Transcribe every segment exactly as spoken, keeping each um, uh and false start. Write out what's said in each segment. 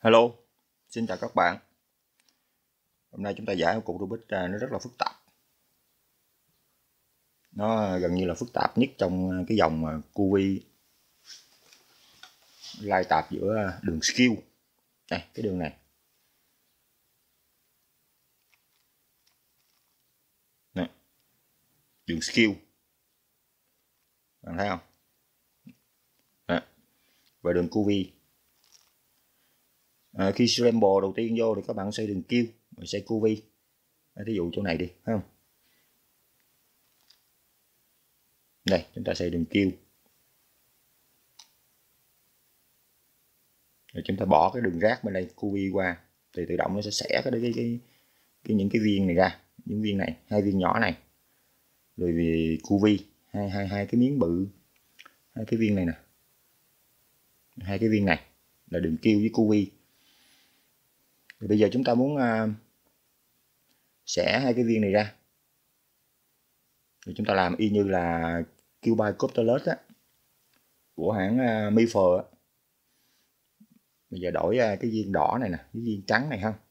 Hello, xin chào các bạn. Hôm nay chúng ta giải một cục Rubik nó rất là phức tạp. Nó gần như là phức tạp nhất trong cái dòng cu vi lai tạp giữa đường skew. Đây, cái đường này. Này, đường skew. Bạn thấy không? Đó. Và đường cu vi. À, khi scramble đầu tiên vô thì các bạn xây đường kêu, rồi xây cu vi. Ví dụ chỗ này đi, thấy không? Đây, chúng ta xây đường kêu. Rồi chúng ta bỏ cái đường rác bên đây cu vi qua thì tự động nó sẽ xẻ cái cái, cái, cái những cái viên này ra, những viên này, hai viên nhỏ này. Rồi vì cu vi, hai hai hai cái miếng bự, hai cái viên này nè. Hai cái viên này là đường kêu với cu vi. Thì bây giờ chúng ta muốn uh, xẻ hai cái viên này ra. Thì chúng ta làm y như là Cube Copterlet á, của hãng uh, Mifer á. Bây giờ đổi uh, cái viên đỏ này nè, cái viên trắng này không.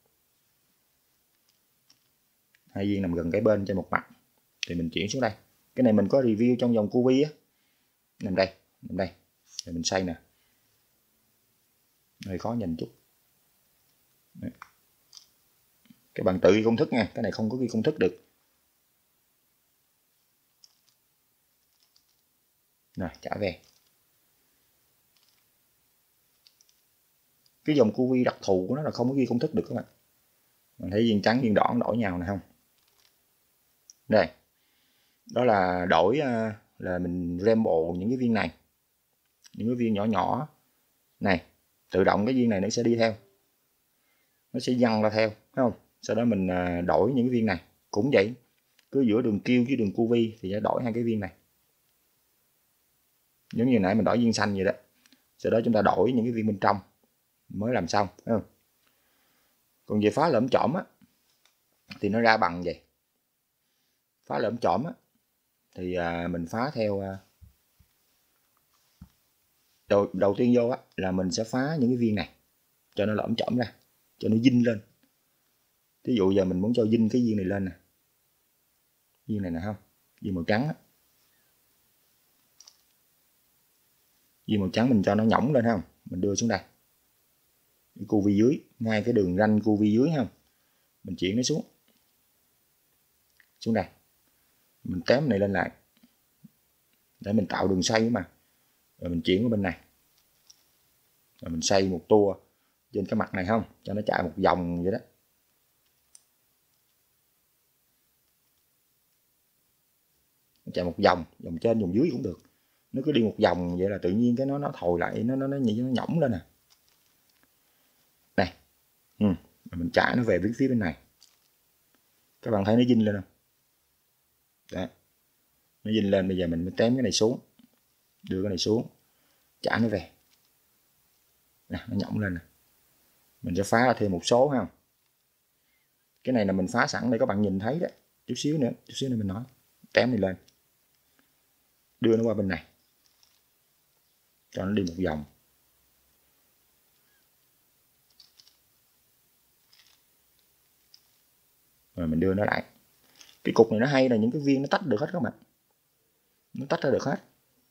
Hai viên nằm gần cái bên trên một mặt. Thì mình chuyển xuống đây. Cái này mình có review trong dòng cu vi á. Nằm đây, nằm đây. Rồi mình xây nè. Hơi khó nhìn chút. Đấy. Các bạn tự ghi công thức nha, cái này không có ghi công thức được. Rồi, trả về. Cái dòng cu vi đặc thù của nó là không có ghi công thức được các bạn. Mình thấy viên trắng, viên đỏ đổi nhau này không? Đây. Đó là đổi là mình ramble những cái viên này. Những cái viên nhỏ nhỏ này, tự động cái viên này nó sẽ đi theo. Nó sẽ văng ra theo, thấy không? Sau đó mình đổi những cái viên này, cũng vậy. Cứ giữa đường kêu với đường cu vi thì sẽ đổi hai cái viên này. Giống như nãy mình đổi viên xanh vậy đó. Sau đó chúng ta đổi những cái viên bên trong mới làm xong, thấy không? Còn về phá lởm chỏm á thì nó ra bằng vậy. Phá lởm chỏm á thì à, mình phá theo à, đầu, đầu tiên vô á là mình sẽ phá những cái viên này cho nó lởm chỏm ra, cho nó dinh lên. Ví dụ giờ mình muốn cho dinh cái viên này lên nè, viên này nè không, viên màu trắng á. Viên màu trắng mình cho nó nhõng lên không, mình đưa xuống đây. Cái cu vi dưới, ngay cái đường ranh cu vi dưới không, mình chuyển nó xuống xuống đây, mình tém này lên lại để mình tạo đường xoay mà. Rồi mình chuyển qua bên này, rồi mình xoay một tua trên cái mặt này không, cho nó chạy một vòng vậy đó. Nó chạy một vòng, vòng trên vòng dưới cũng được. Nó cứ đi một vòng vậy là tự nhiên cái nó nó thồi lại, nó nó nó nó nhõng lên nè. Này, ừ. Rồi mình trả nó về phía phía bên này. Các bạn thấy nó dinh lên không? Đó. Nó dinh lên, bây giờ mình mới tém cái này xuống, đưa cái này xuống, trả nó về. Nè, nó nhõng lên nè. Mình sẽ phá ra thêm một số không? Cái này là mình phá sẵn để các bạn nhìn thấy đó. Chút xíu nữa, chút xíu nữa mình nói. Tém này lên, đưa nó qua bên này, cho nó đi một vòng. Rồi mình đưa nó lại. Cái cục này nó hay là những cái viên nó tách được hết các bạn. Nó tách ra được hết.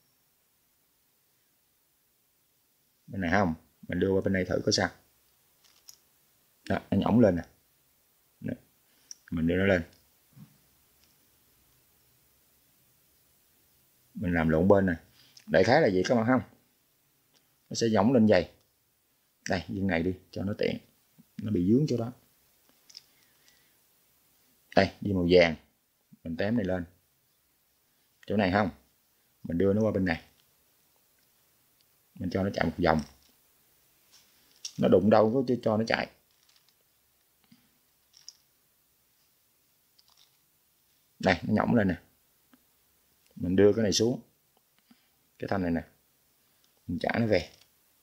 Bên này không, mình đưa qua bên này thử có sao. Đó, nó nhõng lên nè. Đó. Mình đưa nó lên. Mình làm lộn bên này. Đại khái là gì các bạn không? Nó sẽ nhõng lên dày. Đây, viên này đi cho nó tiện. Nó bị dướng chỗ đó. Đây, viên màu vàng. Mình tém này lên. Chỗ này không? Mình đưa nó qua bên này. Mình cho nó chạy một vòng. Nó đụng đâu có cho nó chạy. Đây, nó nhõng lên nè. Mình đưa cái này xuống. Cái thanh này nè. Mình trả nó về.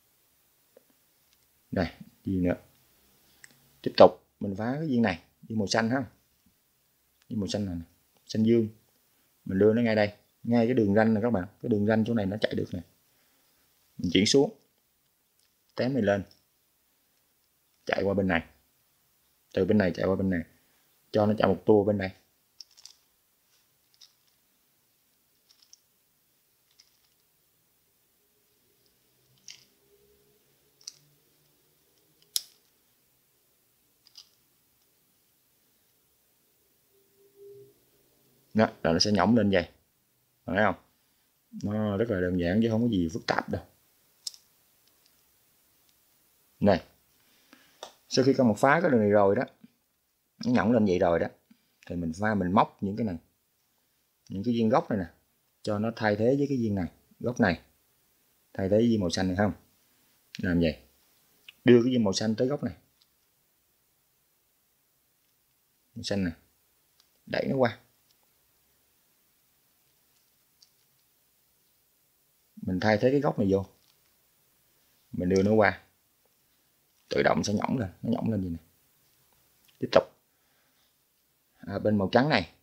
Đây, gì nữa. Tiếp tục, mình phá cái viên này. Viên màu xanh ha. Viên màu xanh này nè. Xanh dương. Mình đưa nó ngay đây. Ngay cái đường ranh này các bạn. Cái đường ranh chỗ này nó chạy được nè. Mình chuyển xuống. Tém này lên. chạy qua bên này, từ bên này chạy qua bên này, cho nó chạy một tour bên này. Đó, rồi nó sẽ nhõng lên vậy, thấy không? Nó rất là đơn giản chứ không có gì phức tạp đâu. Này, sau khi con một phá cái đường này rồi đó, nó nhõng lên vậy rồi đó, thì mình pha mình móc những cái này, những cái viên gốc này nè, cho nó thay thế với cái viên này, gốc này thay thế với viên màu xanh này không? Làm vậy, đưa cái viên màu xanh tới gốc này, màu xanh nè, đẩy nó qua, mình thay thế cái góc này vô, mình đưa nó qua, tự động sẽ nhõng lên, nó nhõng lên gì nè. Tiếp tục à, bên màu trắng này,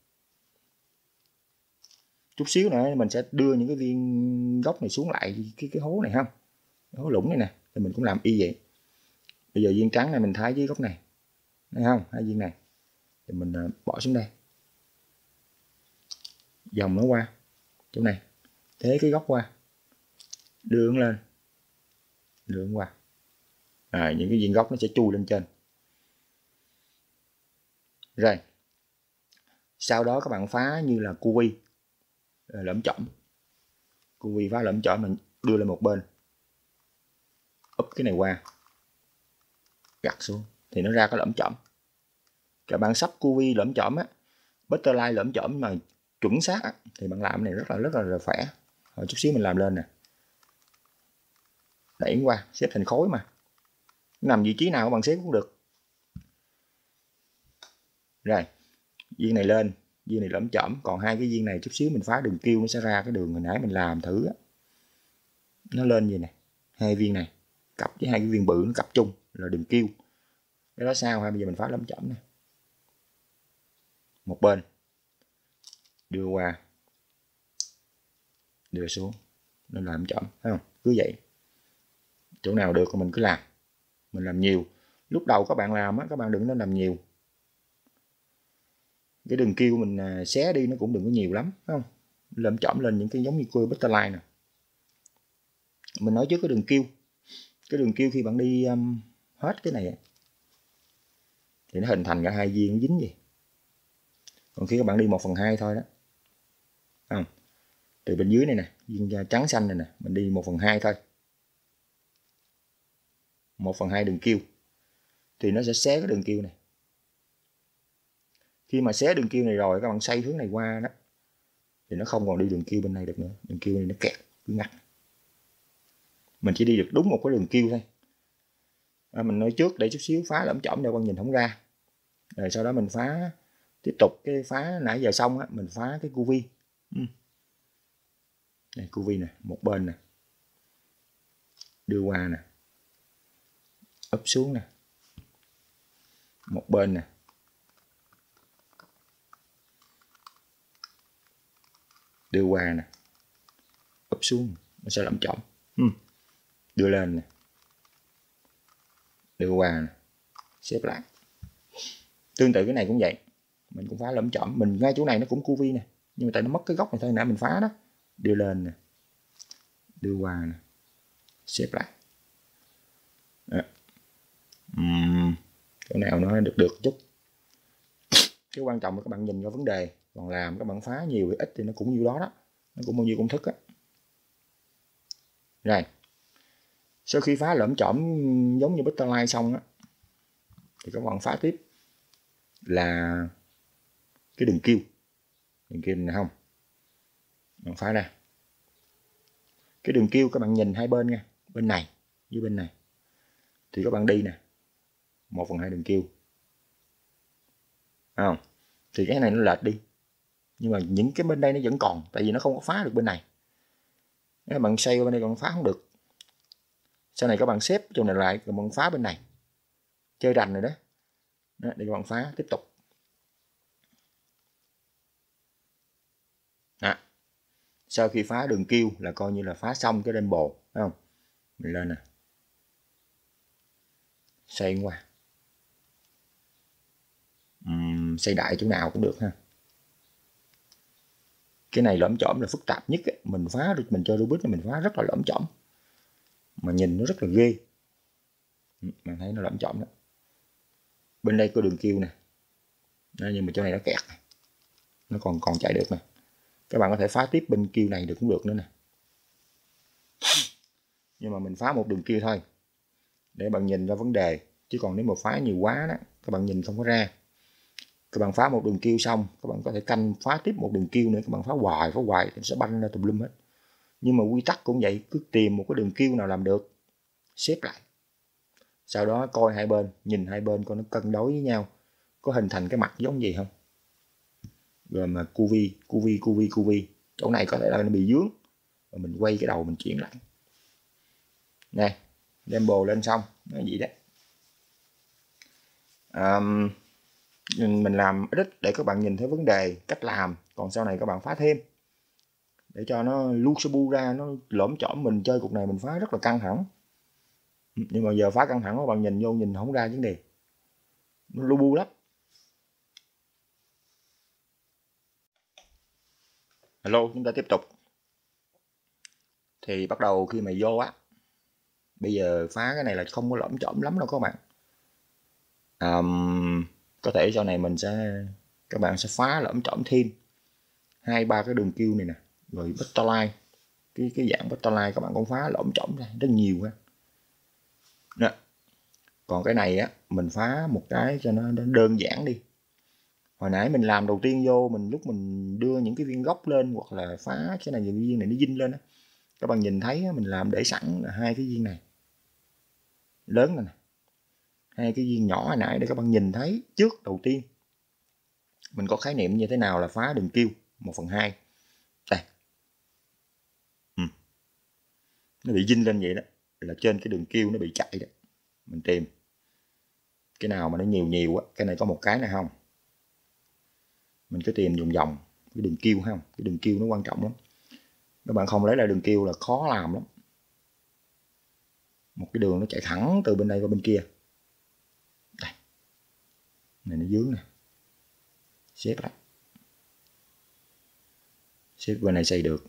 chút xíu nữa mình sẽ đưa những cái viên gốc này xuống lại cái cái hố này không, cái hố lũng này nè, thì mình cũng làm y vậy. Bây giờ viên trắng này mình thay với góc này, thấy không, hai viên này thì mình bỏ xuống đây, dòng nó qua chỗ này, thế cái góc qua, đưa nó lên, đưa nó qua, à, những cái viên gốc nó sẽ chui lên trên. Rồi sau đó các bạn phá như là cu vi lõm chỏm, cu vi phá lõm chỏm mình đưa lên một bên, úp cái này qua, gặt xuống thì nó ra cái lõm chỏm. Các bạn sắp cu vi lõm chỏm á, butterfly lõm chỏm mà chuẩn xác á, thì bạn làm này rất là rất là, là khỏe. Rồi chút xíu mình làm lên nè, đẩy qua, xếp thành khối mà, nằm vị trí nào bạn xếp cũng được. Rồi viên này lên, viên này lõm chỏm, còn hai cái viên này chút xíu mình phá đường kêu nó sẽ ra cái đường hồi nãy mình làm thử á, nó lên gì nè, hai viên này cặp với hai cái viên bự nó cặp chung là đường kêu. Cái đó sao ha, bây giờ mình phá lõm chỏm nè, một bên đưa qua, đưa xuống, nó làm chỏm, thấy không? Cứ vậy, chỗ nào được thì mình cứ làm, mình làm nhiều. Lúc đầu các bạn làm á, các bạn đừng nên làm nhiều, cái đường kêu mình xé đi nó cũng đừng có nhiều lắm, phải không? Làm chỏm lên những cái giống như cua butterfly nè. Mình nói trước cái đường kêu, cái đường kêu khi bạn đi um, hết cái này thì nó hình thành cả hai viên nó dính gì. Còn khi các bạn đi một phần hai thôi đó, không, từ bên dưới này nè, viên trắng xanh này nè, mình đi một phần hai thôi, một phần hai đường kêu thì nó sẽ xé cái đường kêu này. Khi mà xé đường kêu này rồi các bạn xoay hướng này qua đó thì nó không còn đi đường kêu bên này được nữa, đường kêu này nó kẹt cứ ngắt, mình chỉ đi được đúng một cái đường kêu thôi. À, mình nói trước để chút xíu phá lõm chỏm cho con nhìn không ra, rồi sau đó mình phá tiếp tục cái phá nãy giờ xong á, mình phá cái cu vi. Ừ. Này cu vi nè, một bên nè, đưa qua nè, úp xuống nè, một bên nè, đưa qua nè, úp xuống, nó sẽ lõm chỏm. Ừ. Đưa lên nè, đưa qua nè, xếp lại. Tương tự cái này cũng vậy, mình cũng phá lõm chỏm, mình ngay chỗ này nó cũng cu vi nè, nhưng mà tại nó mất cái góc này thôi, nãy mình phá đó, đưa lên nè, đưa qua nè, xếp lại. Đó. Uhm, chỗ nào nó được được chút. Cái quan trọng là các bạn nhìn vào vấn đề, còn làm các bạn phá nhiều hay ít thì nó cũng nhiêu đó đó, nó cũng bao nhiêu công thức á. Rồi sau khi phá lõm chỏm giống như butterfly xong á, thì các bạn phá tiếp là cái đường kêu, đường kêu này không, bạn phá ra cái đường kêu, các bạn nhìn hai bên nha, bên này với bên này thì các bạn đi nè, một phần hai đường kêu, không thì cái này nó lệch đi, nhưng mà những cái bên đây nó vẫn còn, tại vì nó không có phá được bên này. Nếu bạn xoay qua bên đây còn phá không được, sau này các bạn xếp chỗ này lại rồi bạn phá bên này, chơi đành rồi đó. Đó, để các bạn phá tiếp tục. Đó. Sau khi phá đường kêu là coi như là phá xong cái rainbow, thấy không? Mình lên nè, xoay qua, xây đại chỗ nào cũng được ha. Cái này lõm chõm là phức tạp nhất ấy. Mình phá được, mình chơi Rubik mình phá rất là lõm chõm, mà nhìn nó rất là ghê. Mình thấy nó lõm chõm đó. Bên đây có đường kêu nè, nhưng mà chỗ này nó kẹt, nó còn còn chạy được nè. Các bạn có thể phá tiếp bên kêu này được cũng được nữa nè, nhưng mà mình phá một đường kêu thôi để bạn nhìn ra vấn đề, chứ còn nếu mà phá nhiều quá đó các bạn nhìn không có ra. Các bạn phá một đường kêu xong, các bạn có thể canh phá tiếp một đường kêu nữa, các bạn phá hoài phá hoài thì sẽ banh ra tùm lum hết. Nhưng mà quy tắc cũng vậy, cứ tìm một cái đường kêu nào làm được, xếp lại, sau đó coi hai bên, nhìn hai bên coi nó cân đối với nhau, có hình thành cái mặt giống gì không. Rồi mà cu vi cu vi cu vi cu vi chỗ này có thể là nó bị dướng, rồi mình quay cái đầu mình chuyển lại nè, đem bồ lên xong nó gì đấy. Um, mình làm ít để các bạn nhìn thấy vấn đề cách làm, còn sau này các bạn phá thêm để cho nó lu su bu ra, nó lõm chõm. Mình chơi cuộc này mình phá rất là căng thẳng, nhưng mà giờ phá căng thẳng các bạn nhìn vô nhìn không ra vấn đề, nó lu bu lắm. Hello, chúng ta tiếp tục. Thì bắt đầu khi mà vô á, bây giờ phá cái này là không có lõm chõm lắm đâu các bạn. Um, có thể sau này mình sẽ các bạn sẽ phá lõm chõm thêm hai ba cái đường kêu này nè, rồi butterfly, cái cái dạng butterfly các bạn cũng phá lõm chõm ra rất nhiều ha. Đó. Còn cái này á mình phá một cái cho nó đơn giản đi. Hồi nãy mình làm đầu tiên vô, mình lúc mình đưa những cái viên gốc lên hoặc là phá cái này những viên này nó dinh lên á, các bạn nhìn thấy mình làm để sẵn là hai cái viên này lớn này nè, hai cái viên nhỏ hồi nãy để các bạn nhìn thấy trước. Đầu tiên mình có khái niệm như thế nào là phá đường kêu một phần hai đây. Ừ. Nó bị dinh lên vậy đó là trên cái đường kêu nó bị chạy đó. Mình tìm cái nào mà nó nhiều nhiều á, cái này có một cái này không, mình cứ tìm vòng vòng cái đường kêu không, cái đường kêu nó quan trọng lắm. Các bạn không lấy lại đường kêu là khó làm lắm. Một cái đường nó chạy thẳng từ bên đây qua bên kia đây, này nó dướng nè, xếp lại, xếp bên này xây được,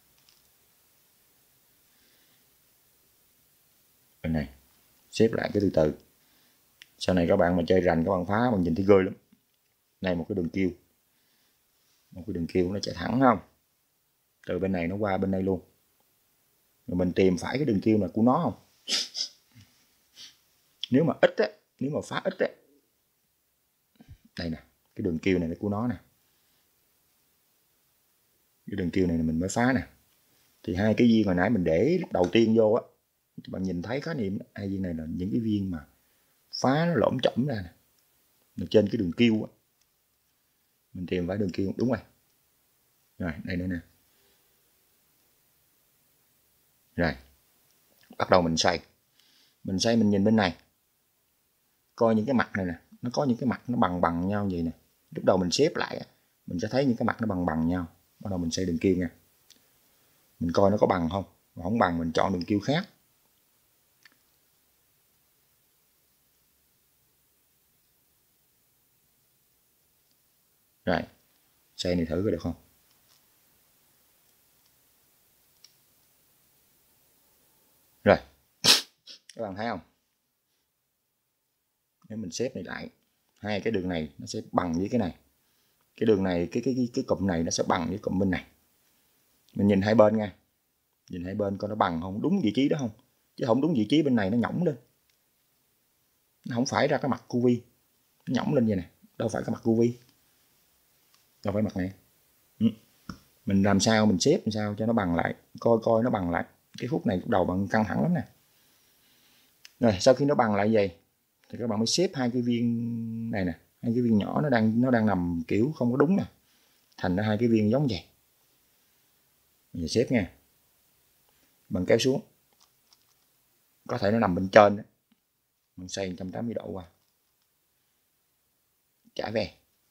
bên này xếp lại cái từ từ. Sau này các bạn mà chơi rành các bạn phá bạn nhìn thấy ghê lắm. Này một cái đường kêu, một cái đường kêu nó chạy thẳng không, từ bên này nó qua bên đây luôn. Rồi mình tìm phải cái đường kêu này của nó không. Nếu mà ít á, nếu mà phá ít á, đây nè, cái đường kêu này là của nó nè, cái đường kêu này mình mới phá nè. Thì hai cái viên hồi nãy mình để lúc đầu tiên vô á, các bạn nhìn thấy khái niệm hai viên này là những cái viên mà phá nó lõm chõm ra nè, là trên cái đường kêu á. Mình tìm phải đường kêu đúng rồi. Rồi đây nữa nè. Rồi bắt đầu mình xoay, mình xoay mình nhìn bên này coi những cái mặt này nè, nó có những cái mặt nó bằng bằng nhau vậy nè. Lúc đầu mình xếp lại mình sẽ thấy những cái mặt nó bằng bằng nhau. Bắt đầu mình xoay đường kêu nha, mình coi nó có bằng không, mà không bằng mình chọn đường kêu khác. Rồi xoay này thử có được không. Rồi các bạn thấy không, nếu mình xếp này lại, hai cái đường này nó sẽ bằng với cái này, cái đường này cái cái cái, cái cụm này nó sẽ bằng với cụm bên này. Mình nhìn hai bên nha, nhìn hai bên coi nó bằng không, đúng vị trí đó không, chứ không đúng vị trí bên này nó nhõng lên, nó không phải ra cái mặt cu vi, nó nhõng lên vậy nè, đâu phải cái mặt cu vi, đâu phải mặt này. Ừ. Mình làm sao mình xếp làm sao cho nó bằng lại, coi coi nó bằng lại. Cái phút này lúc đầu bạn căng thẳng lắm nè. Rồi sau khi nó bằng lại vậy thì các bạn mới xếp hai cái viên này nè, hai cái viên nhỏ nó đang nó đang nằm kiểu không có đúng nè, thành ra hai cái viên giống vậy. Bây giờ xếp nha, bạn kéo xuống, có thể nó nằm bên trên đó. Mình xoay một trăm tám mươi độ qua, trả về,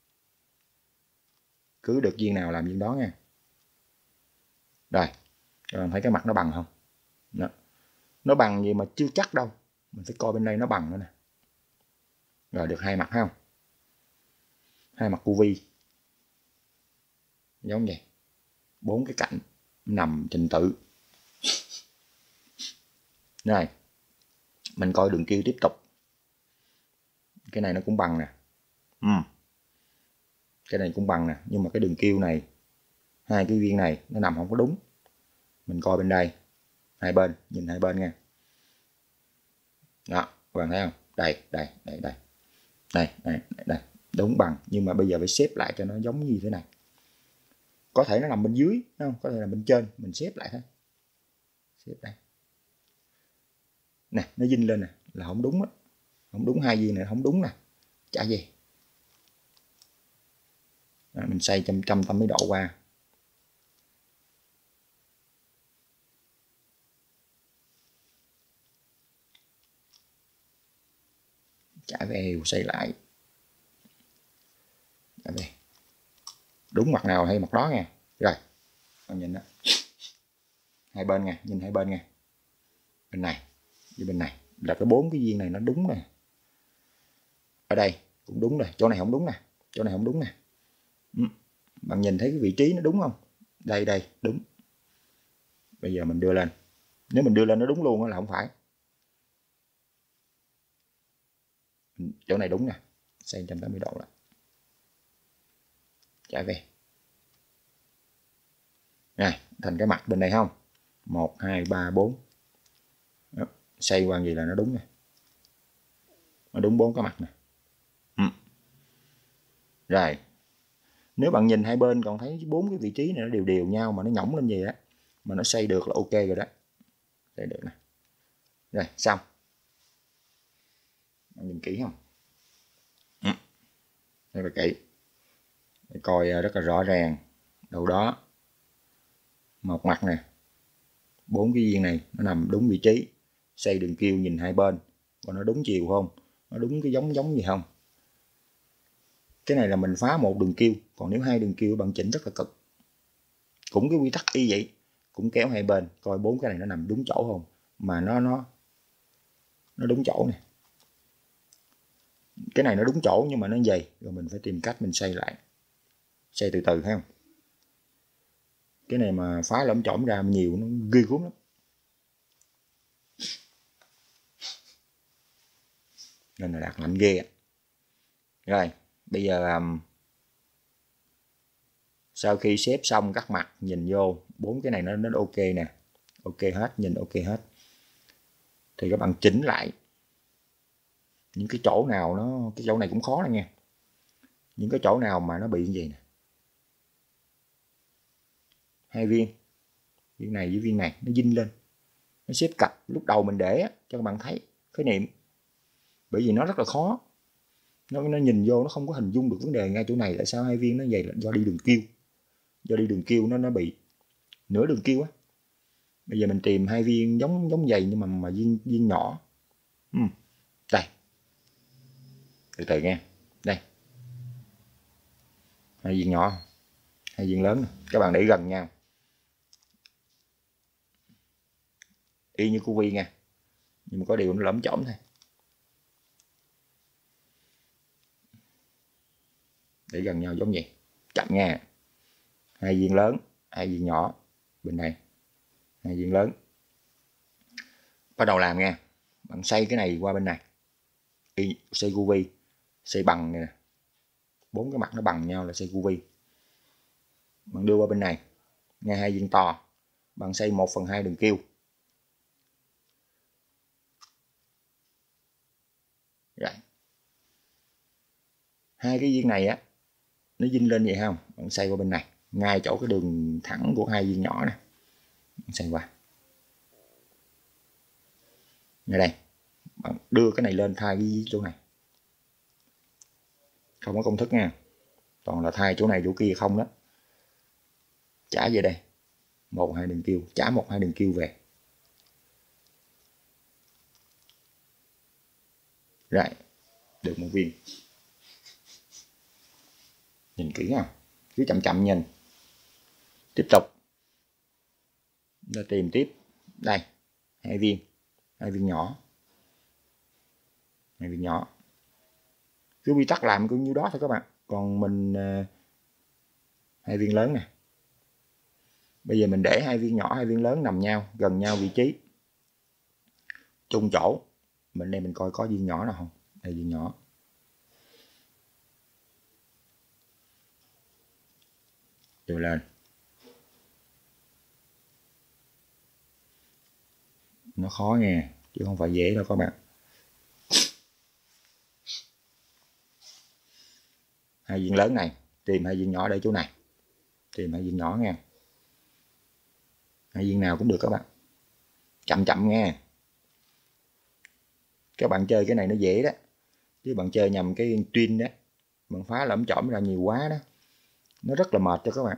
cứ được viên nào làm viên đó nha. Rồi các bạn thấy cái mặt nó bằng không đó. Nó bằng gì mà chưa chắc đâu, mình phải coi bên đây nó bằng nữa nè. Rồi được hai mặt không. hai mặt cu vi giống vậy, bốn cái cạnh nằm trình tự. Rồi mình coi đường kêu tiếp tục. Cái này nó cũng bằng nè, ừ. Cái này cũng bằng nè, nhưng mà cái đường kêu này, hai cái viên này nó nằm không có đúng. Mình coi bên đây, hai bên, nhìn hai bên nha. Đó, các bạn thấy không? Đây, đây, đây, đây. Đây, đây, đây, đây. Đúng bằng, nhưng mà bây giờ phải xếp lại cho nó giống như thế này. Có thể nó nằm bên dưới, không? Có thể là bên trên, mình xếp lại thôi. Xếp đây. Nè, nó dinh lên nè, là không đúng á. Không đúng, hai viên này không đúng nè. Chả gì. Đó, mình xoay trăm trăm tám mươi độ qua. Trả về xoay lại. Trả về. Đúng mặt nào hay mặt đó nha. Rồi, con nhìn đó. Hai bên nha, nhìn hai bên nha. Bên này với bên này là cái bốn cái viên này nó đúng nè. Ở đây cũng đúng rồi, chỗ này không đúng nè, chỗ này không đúng nè. Bạn nhìn thấy cái vị trí nó đúng không? Đây đây, đúng. Bây giờ mình đưa lên. Nếu mình đưa lên nó đúng luôn là không phải. Chỗ này đúng nè, xoay một trăm tám mươi độ lại. Trả về. Này, thành cái mặt bên này không? một, hai, ba, bốn. Đó, xoay qua gì là nó đúng nè. Nó đúng bốn cái mặt nè. Ừ. Rồi. Nếu bạn nhìn hai bên còn thấy bốn cái vị trí này nó đều đều nhau mà nó nhõng lên gì đó, mà nó xoay được là ok rồi đó. Xoay được nè. Rồi, xong. Bạn nhìn kỹ không? Ừ. Rất là kỹ. Để coi rất là rõ ràng. Đâu đó. Một mặt nè. Bốn cái viên này nó nằm đúng vị trí. Xoay đường kêu nhìn hai bên. Và nó đúng chiều không? Nó đúng cái giống giống gì không? Cái này là mình phá một đường kêu. Còn nếu hai đường kêu bạn chỉnh rất là cực. Cũng cái quy tắc y vậy. Cũng kéo hai bên. Coi bốn cái này nó nằm đúng chỗ không? Mà nó nó nó đúng chỗ nè. Cái này nó đúng chỗ nhưng mà nó dày. Rồi mình phải tìm cách mình xoay lại. Xoay từ từ thấy không? Cái này mà phá lẫm chỏm ra nhiều nó ghê gớm lắm. Nên là đặt mạnh ghê. Rồi, bây giờ um, sau khi xếp xong các mặt nhìn vô bốn cái này nó nó ok nè. Ok hết, nhìn ok hết. Thì các bạn chỉnh lại những cái chỗ nào nó, cái chỗ này cũng khó nè nha. Những cái chỗ nào mà nó bị như vậy nè. Hai viên, viên này với viên này nó dinh lên. Nó xếp cặp lúc đầu mình để cho các bạn thấy khái niệm. Bởi vì nó rất là khó. Nó, nó nhìn vô nó không có hình dung được vấn đề ngay chỗ này. Tại sao hai viên nó vậy là do đi đường kêu. Do đi đường kêu nó nó bị nửa đường kêu á. Bây giờ mình tìm hai viên giống giống vậy nhưng mà mà viên viên nhỏ. Ừ. Đây. Từ từ nha. Đây. Hai viên nhỏ, hai viên lớn. Các bạn để gần nhau. Y như cu vi nha. Nhưng mà có điều nó lởm chởm thôi. Để gần nhau giống vậy. Chậm nha. Hai viên lớn, hai viên nhỏ. Bên này. Hai viên lớn. Bắt đầu làm nha. Bạn xoay cái này qua bên này. Y, xoay cu vi. Xoay bằng này nè. Bốn cái mặt nó bằng nhau là xoay cu vi. Bạn đưa qua bên này. Ngay hai viên to. Bạn xoay một phần hai đường kêu. Rồi. Hai cái viên này á. Nó dinh lên vậy không? Bạn xoay qua bên này. Ngay chỗ cái đường thẳng của hai viên nhỏ nè. Bạn xoay qua. Ngay đây. Bạn đưa cái này lên thay cái chỗ này. Không có công thức nha. Toàn là thay chỗ này chỗ kia không đó. Trả về đây. Một hai đường kêu. Trả một hai đường kêu về. Rồi. Được một viên. Nhìn kỹ không? Cứ chậm chậm nhìn. Tiếp tục. Ra tìm tiếp. Đây. Hai viên. Hai viên nhỏ. Hai viên nhỏ. Cứ quy tắc làm cũng như đó thôi các bạn. còn mình uh, hai viên lớn nè. Bây giờ mình để hai viên nhỏ hai viên lớn nằm nhau gần nhau vị trí chung chỗ. Mình đây mình coi có viên nhỏ nào không. Đây viên nhỏ. Đưa lên. Nó khó nghe chứ không phải dễ đâu các bạn. Hai viên lớn này, tìm hai viên nhỏ để chỗ này. Tìm hai viên nhỏ nha. Hai viên nào cũng được các bạn. Chậm chậm nghe. Các bạn chơi cái này nó dễ đó. Chứ bạn chơi nhầm cái twin đó, bạn phá lẫm chỏm ra nhiều quá đó, nó rất là mệt cho các bạn.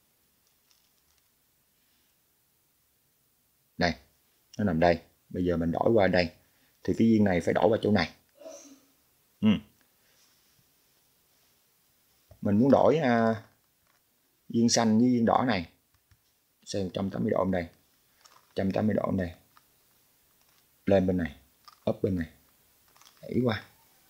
Đây, nó nằm đây. Bây giờ mình đổi qua đây. Thì cái viên này phải đổi qua chỗ này. Ừ. Mình muốn đổi uh, viên xanh với viên đỏ này. Xoay một trăm tám mươi độ bên đây. một trăm tám mươi độ bên đây. Lên bên này. Up bên này. Đẩy qua.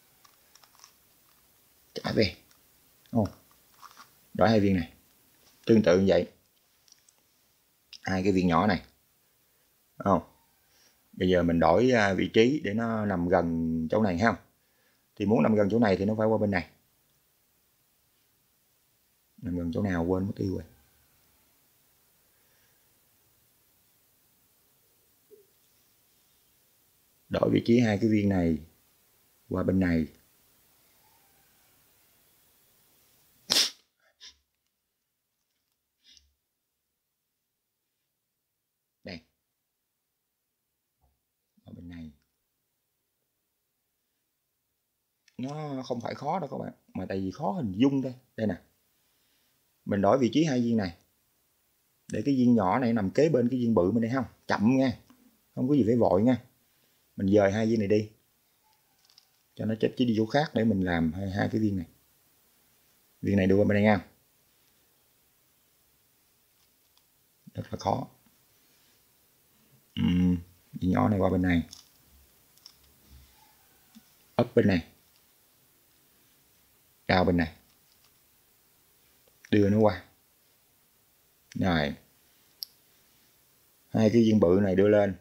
Trả về. Oh. Đổi hai viên này. Tương tự như vậy. Hai cái viên nhỏ này. Không. Bây giờ mình đổi vị trí để nó nằm gần chỗ này ha. Thì muốn nằm gần chỗ này thì nó phải qua bên này. Nằm gần chỗ nào quên mất tiêu rồi. Đổi vị trí hai cái viên này qua bên này. Đây. Ở bên này. Nó không phải khó đâu các bạn. Mà tại vì khó hình dung đây. Đây nè. Mình đổi vị trí hai viên này. Để cái viên nhỏ này nằm kế bên cái viên bự bên đây không? Chậm nha. Không có gì phải vội nha. Mình dời hai viên này đi. Cho nó chết chứ đi chỗ khác để mình làm hai, hai cái viên này. Viên này đưa qua bên đây nha. Rất là khó. Uhm, viên nhỏ này qua bên này. Up bên này. Down bên này. Đưa nó qua. Rồi. Hai cái viên bự này đưa lên.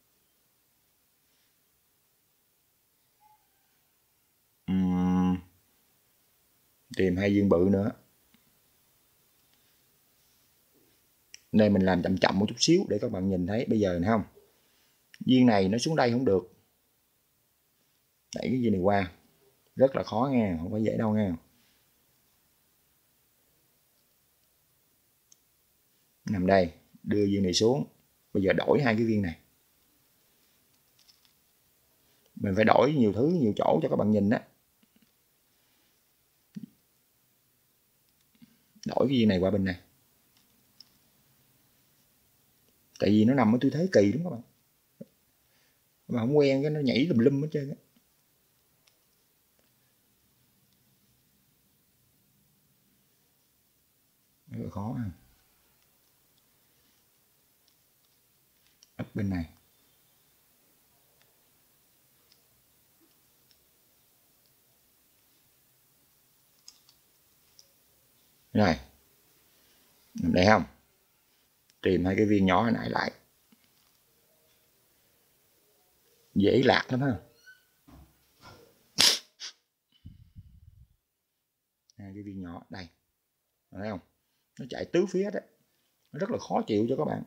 Uhm. Tìm hai viên bự nữa. Đây mình làm chậm chậm một chút xíu để các bạn nhìn thấy. Bây giờ này không. Viên này nó xuống đây không được. Đẩy cái viên này qua. Rất là khó nghe. Không phải dễ đâu nghe. Nằm đây. Đưa viên này xuống. Bây giờ đổi hai cái viên này. Mình phải đổi nhiều thứ, nhiều chỗ cho các bạn nhìn đó. Đổi cái viên này qua bên này. Tại vì nó nằm ở tư thế kỳ đúng không các bạn. Mà không quen cái nó nhảy lùm lum hết trơn á. Rất là khó ha. Up bên này. Rồi. Đây không? Tìm hai cái viên nhỏ này lại. Dễ lạc lắm ha. Hai cái viên nhỏ đây. Thấy không? Nó chạy tứ phía đấy. Nó rất là khó chịu cho các bạn.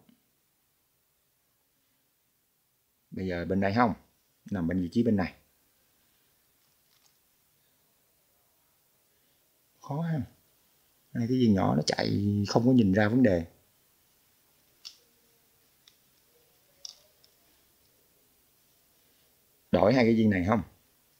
Bây giờ bên đây không? Nằm bên vị trí bên này. Khó ha. Hai cái viên nhỏ nó chạy không có nhìn ra vấn đề. Đổi hai cái viên này không?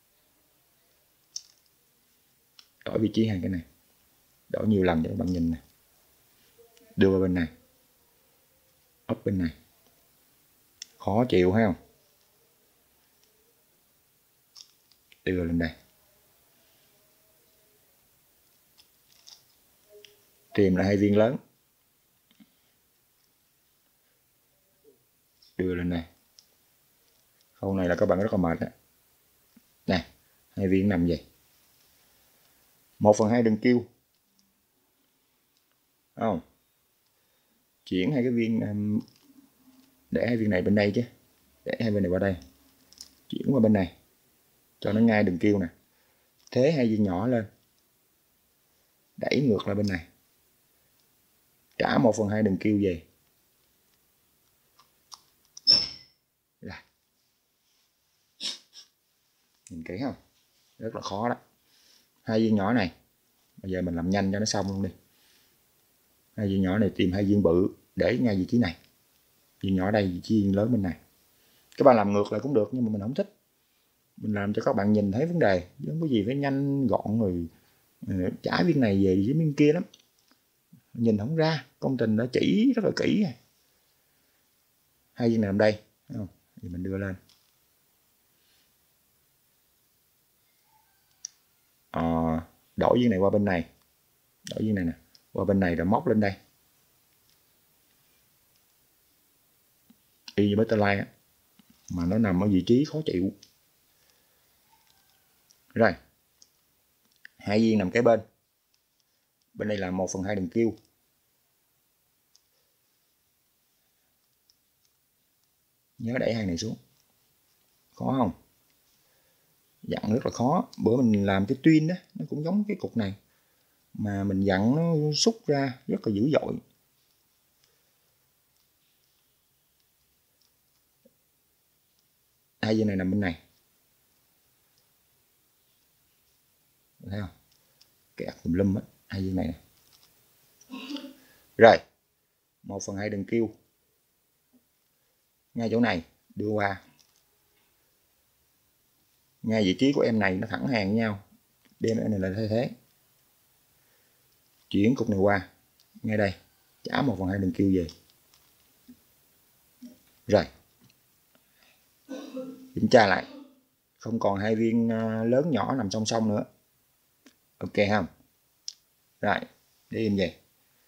Đổi vị trí hai cái này. Đổi nhiều lần cho các bạn nhìn nè. Đưa vào bên này. Up bên này. Khó chịu hay không? Đưa lên đây. Tìm lại hai viên lớn. Đưa lên đây. Khâu này là các bạn rất là mệt đó. Nè, hai viên nằm vậy. Một phần hai đường kiêu. Không, chuyển hai cái viên, để hai viên này bên đây chứ, để hai viên này qua đây, chuyển qua bên này cho nó ngay đường kiêu nè, thế hai viên nhỏ lên, đẩy ngược lại bên này, trả một phần hai đường kiêu về. Rồi. Nhìn kỹ không? Rất là khó đó. Hai viên nhỏ này, bây giờ mình làm nhanh cho nó xong luôn đi. Hai viên nhỏ này tìm hai viên bự để ngay vị trí này, viên nhỏ đây, vị trí viên lớn bên này. Các bạn làm ngược lại cũng được nhưng mà mình không thích. Mình làm cho các bạn nhìn thấy vấn đề, chứ không có gì phải nhanh gọn rồi trả viên này về với viên kia lắm, nhìn không ra. Công trình đã chỉ rất là kỹ rồi. Hai viên này nằm đây, thấy không? Thì mình đưa lên. À, đổi viên này qua bên này, đổi viên này nè qua bên này rồi móc lên đây, y như Betterlife mà nó nằm ở vị trí khó chịu. Rồi, hai viên nằm kế bên, bên đây là một phần hai đường kiêu. Nhớ đẩy hàng này xuống. Khó không? Dặn rất là khó. Bữa mình làm cái tuyên đó, nó cũng giống cái cục này, mà mình dặn nó xúc ra rất là dữ dội. Hai viên này nằm bên này, thấy không? Kẹt tùm lum hết hai viên này nè. Rồi, một phần hai đường kiêu ngay chỗ này đưa qua, ngay vị trí của em này nó thẳng hàng với nhau, đem em này là thay thế, chuyển cục này qua ngay đây, trả một phần hai đường kiêu về. Rồi, kiểm tra lại, không còn hai viên lớn nhỏ nằm song song nữa. Ok không? Rồi, để im về.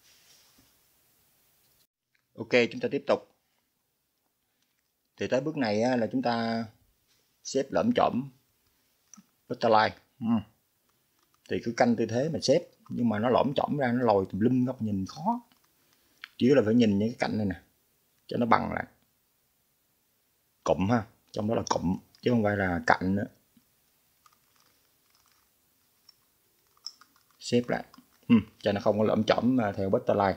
Ok, chúng ta tiếp tục. Thì tới bước này á, là chúng ta xếp lởm chởm Betterlife. Ừ. Thì cứ canh tư thế mà xếp, nhưng mà nó lõm chỏm ra, nó lồi tùm lum, góc nhìn khó. Chủ yếu là phải nhìn những cái cạnh này nè, cho nó bằng lại. Cụm ha, trong đó là cụm, chứ không phải là cạnh nữa. Xếp lại, ừ, cho nó không có lõm chỏm theo Betterlife.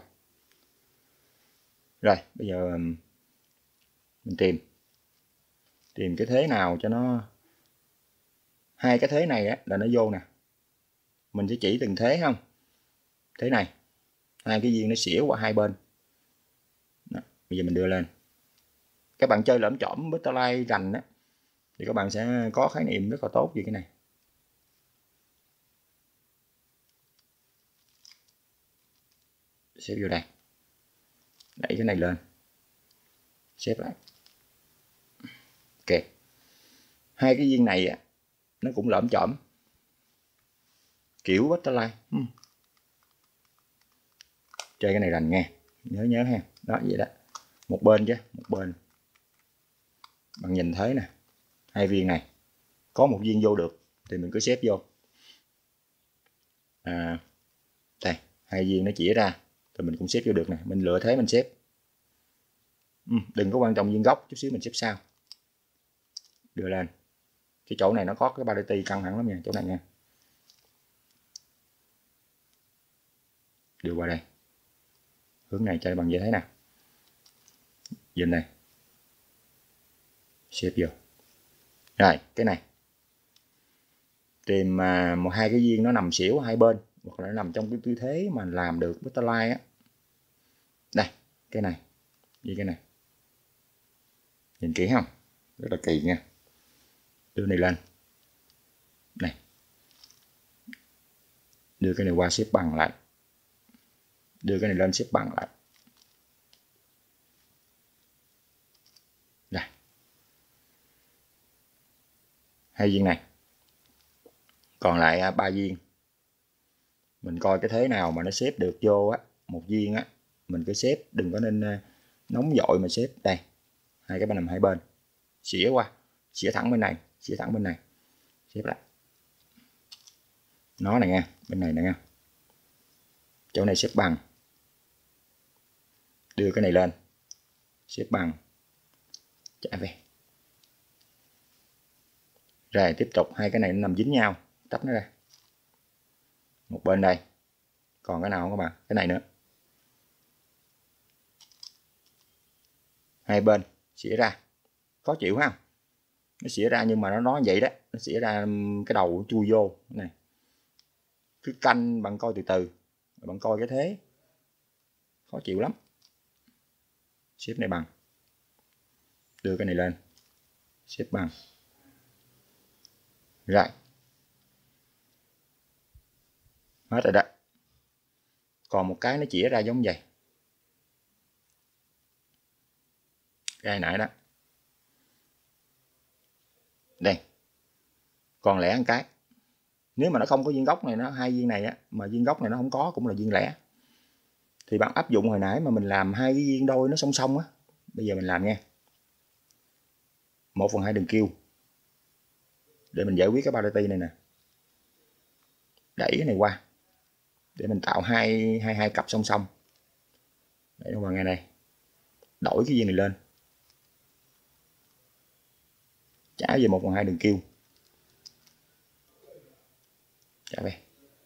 Rồi, bây giờ mình tìm tìm cái thế nào cho nó, hai cái thế này á là nó vô nè, mình sẽ chỉ từng thế không. Thế này, hai cái viên nó xỉa qua hai bên. Đó, bây giờ mình đưa lên. Các bạn chơi lởm chỏm Betterlife rành á thì các bạn sẽ có khái niệm rất là tốt về cái này. Xếp vô đây, đẩy cái này lên, xếp lại. Ok, hai cái viên này á nó cũng lởm chởm kiểu Betterlife. Ừ. Chơi cái này rành nghe, nhớ nhớ ha. Đó, vậy đó, một bên chứ, một bên. Bạn nhìn thấy nè, hai viên này có một viên vô được thì mình cứ xếp vô. À, đây, hai viên nó chỉ ra thì mình cũng xếp vô được nè, mình lựa thế mình xếp. Ừ, đừng có quan trọng viên góc, chút xíu mình xếp sao. Đưa lên. Cái chỗ này nó có cái parity căng thẳng lắm nha, chỗ này nha. Đưa qua đây. Hướng này chơi bằng vậy thế nào. Nhìn này. Xếp vô. Rồi, cái này. Tìm mà một hai cái viên nó nằm xỉu hai bên, hoặc là nó nằm trong cái tư thế mà làm được Betterlife á. Đây, cái này. Với cái này. Nhìn kỹ không? Rất là kỳ nha. Đưa này lên. Này. Đưa cái này qua xếp bằng lại. Đưa cái này lên xếp bằng lại. Đây. Hai viên này. Còn lại ba viên. Mình coi cái thế nào mà nó xếp được vô á, một viên á, mình cứ xếp, đừng có nên nóng vội mà xếp. Đây. Hai cái bên nằm hai bên. Xỉa qua, xỉa thẳng bên này, xỉa thẳng bên này. Xếp lại. nó này nha, bên này nè nha, chỗ này xếp bằng, đưa cái này lên, xếp bằng, trả về. Rồi tiếp tục hai cái này nó nằm dính nhau, tách nó ra. Một bên đây, còn cái nào không các bạn? Cái này nữa. Hai bên xỉa ra, khó chịu ha. Nó xỉa ra nhưng mà nó nói vậy đó, nó xỉa ra cái đầu chui vô này. Cứ canh bạn coi từ từ, bạn coi cái thế, khó chịu lắm. Xếp này bằng, đưa cái này lên, xếp bằng. Rồi, hết rồi đó. Còn một cái nó chĩa ra giống vậy, cái nãy đó. Đây, còn lẻ một cái. Nếu mà nó không có viên gốc này, nó hai viên này á, mà viên gốc này nó không có, cũng là viên lẻ, thì bạn áp dụng hồi nãy mà mình làm hai cái viên đôi nó song song á. Bây giờ mình làm nha. Một phần hai đường kêu để mình giải quyết cái parity này nè. Đẩy cái này qua để mình tạo hai hai hai cặp song song. Đẩy nó qua ngay đây. Đổi cái viên này lên. Trả về một phần hai đường kêu. Trả về.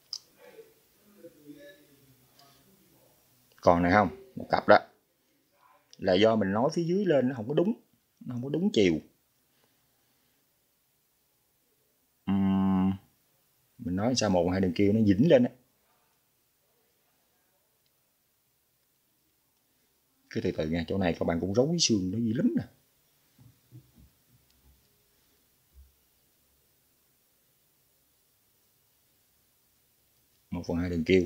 Còn này không, một cặp đó là do mình nói phía dưới lên nó không có đúng, nó không có đúng chiều. Uhm, mình nói sao một hai đường kêu nó dính lên á. Cứ từ từ nha, chỗ này các bạn cũng rối xương nó gì lắm nè. Một phần hai đường kêu.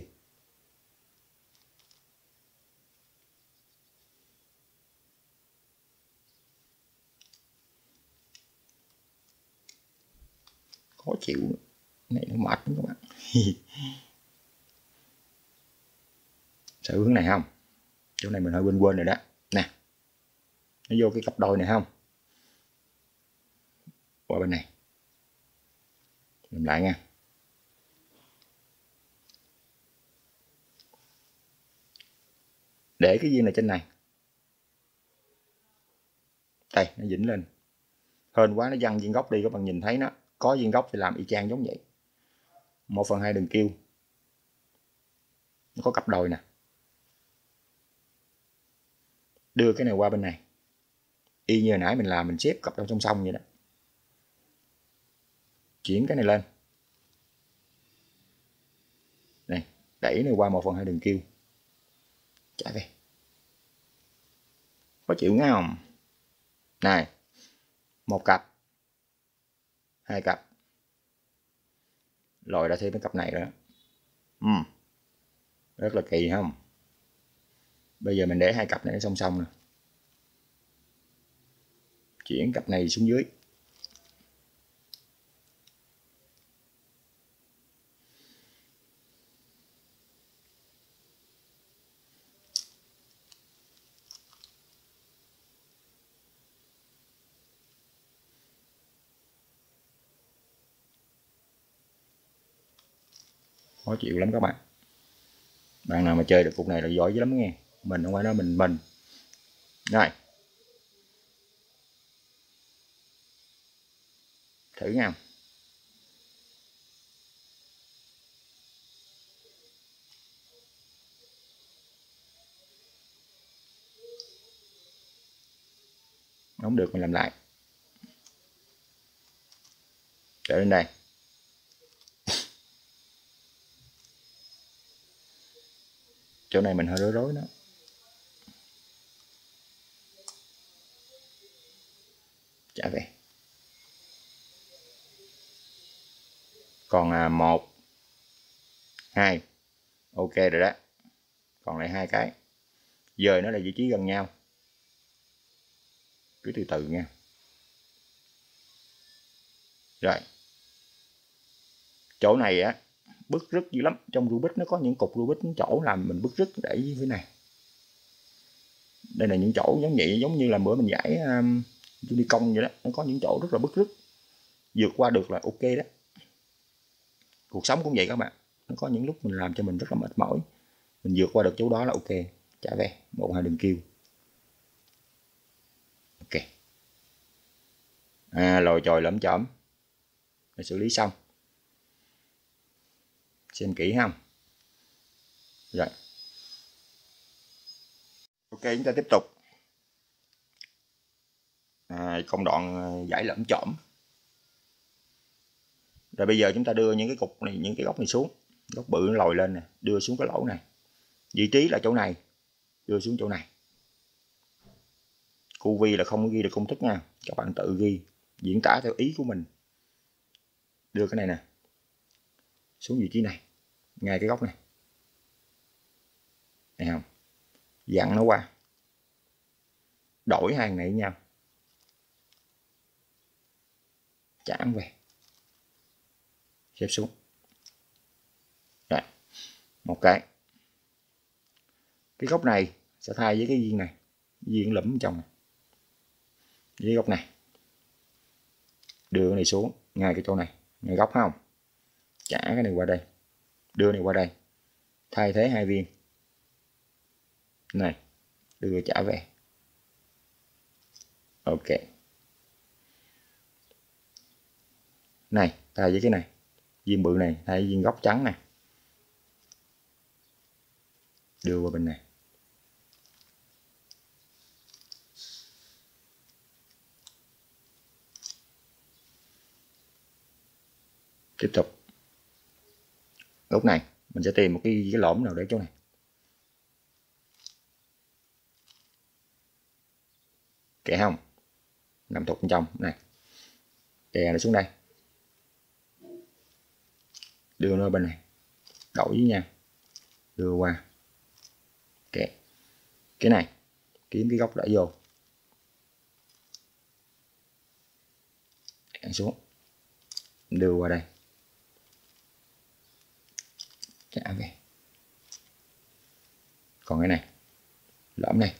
Khó chịu, này nó mệt lắm các bạn. Sợ hướng này không? Chỗ này mình hơi quên quên rồi đó. Nè, nó vô cái cặp đôi này không? Qua bên này. Làm lại nha. Để cái viên này trên này. Đây, nó dính lên. Hên quá nó văng viên gốc đi, các bạn nhìn thấy nó. Có viên gốc thì làm y chang giống vậy. Một phần hai đường kêu. Nó có cặp đôi nè. Đưa cái này qua bên này. Y như hồi nãy mình làm, mình xếp cặp đôi song song vậy đó. Chuyển cái này lên. Này, đẩy này qua một phần hai đường kêu. Trả về. Khó chịu nghe không? Này, một cặp, hai cặp, lòi ra thêm cái cặp này nữa. uhm. Rất là kỳ không? Bây giờ mình để hai cặp này song song nè. Chuyển cặp này xuống dưới. Khó chịu lắm các bạn. Bạn nào mà chơi được cục này là giỏi dữ lắm nghe. Mình không phải nói mình mình. Rồi. Thử nha. Không được mình làm lại. Trở lên đây. Chỗ này mình hơi rối rối đó. Trả về. Còn à, một, hai, ok rồi đó. Còn lại hai cái. Giờ nó là vị trí gần nhau. Cứ từ từ nha. Rồi. Chỗ này á, bứt rứt dữ lắm. Trong Rubik nó có những cục Rubik chỗ làm mình bứt rứt để như thế này. Đây là những chỗ giống vậy, giống như là bữa mình giải um, đi công vậy đó. Nó có những chỗ rất là bứt rứt. Vượt qua được là ok đó. Cuộc sống cũng vậy các bạn, nó có những lúc mình làm cho mình rất là mệt mỏi, mình vượt qua được chỗ đó là ok, trả về một hai đường kêu. Ok, à, lồi chồi lẫm chởm để xử lý xong. Xem kỹ không. Rồi, ok, chúng ta tiếp tục. À, công đoạn giải lẫm chởm. Rồi bây giờ chúng ta đưa những cái cục này, những cái góc này xuống, góc bự nó lồi lên nè, đưa xuống cái lỗ này, vị trí là chỗ này, đưa xuống chỗ này. Cu vi là không ghi được công thức nha, các bạn tự ghi, diễn tả theo ý của mình. Đưa cái này nè xuống vị trí này, ngay cái góc này, này không, dặn nó qua, đổi hai hàng này với nhau, chạm về, xếp xuống. Rồi, một cái cái góc này sẽ thay với cái viên này, viên lẫm trong này, với góc này, đưa cái này xuống ngay cái chỗ này, ngay góc không, trả cái này qua đây, đưa này qua đây, thay thế hai viên này, đưa trả về. Ok, này thay với cái này, viên bự này thay với viên góc trắng này, đưa qua bên này. Tiếp tục, góc này mình sẽ tìm một cái, cái lõm nào để chỗ này, kệ không, nằm thụt bên trong này, kè nó xuống đây, đưa nó bên này, đổi với nhau, đưa qua. Ok, cái này kiếm cái góc đẩy vô, ăn xuống, đưa qua đây, trả về. Còn cái này, lõm này,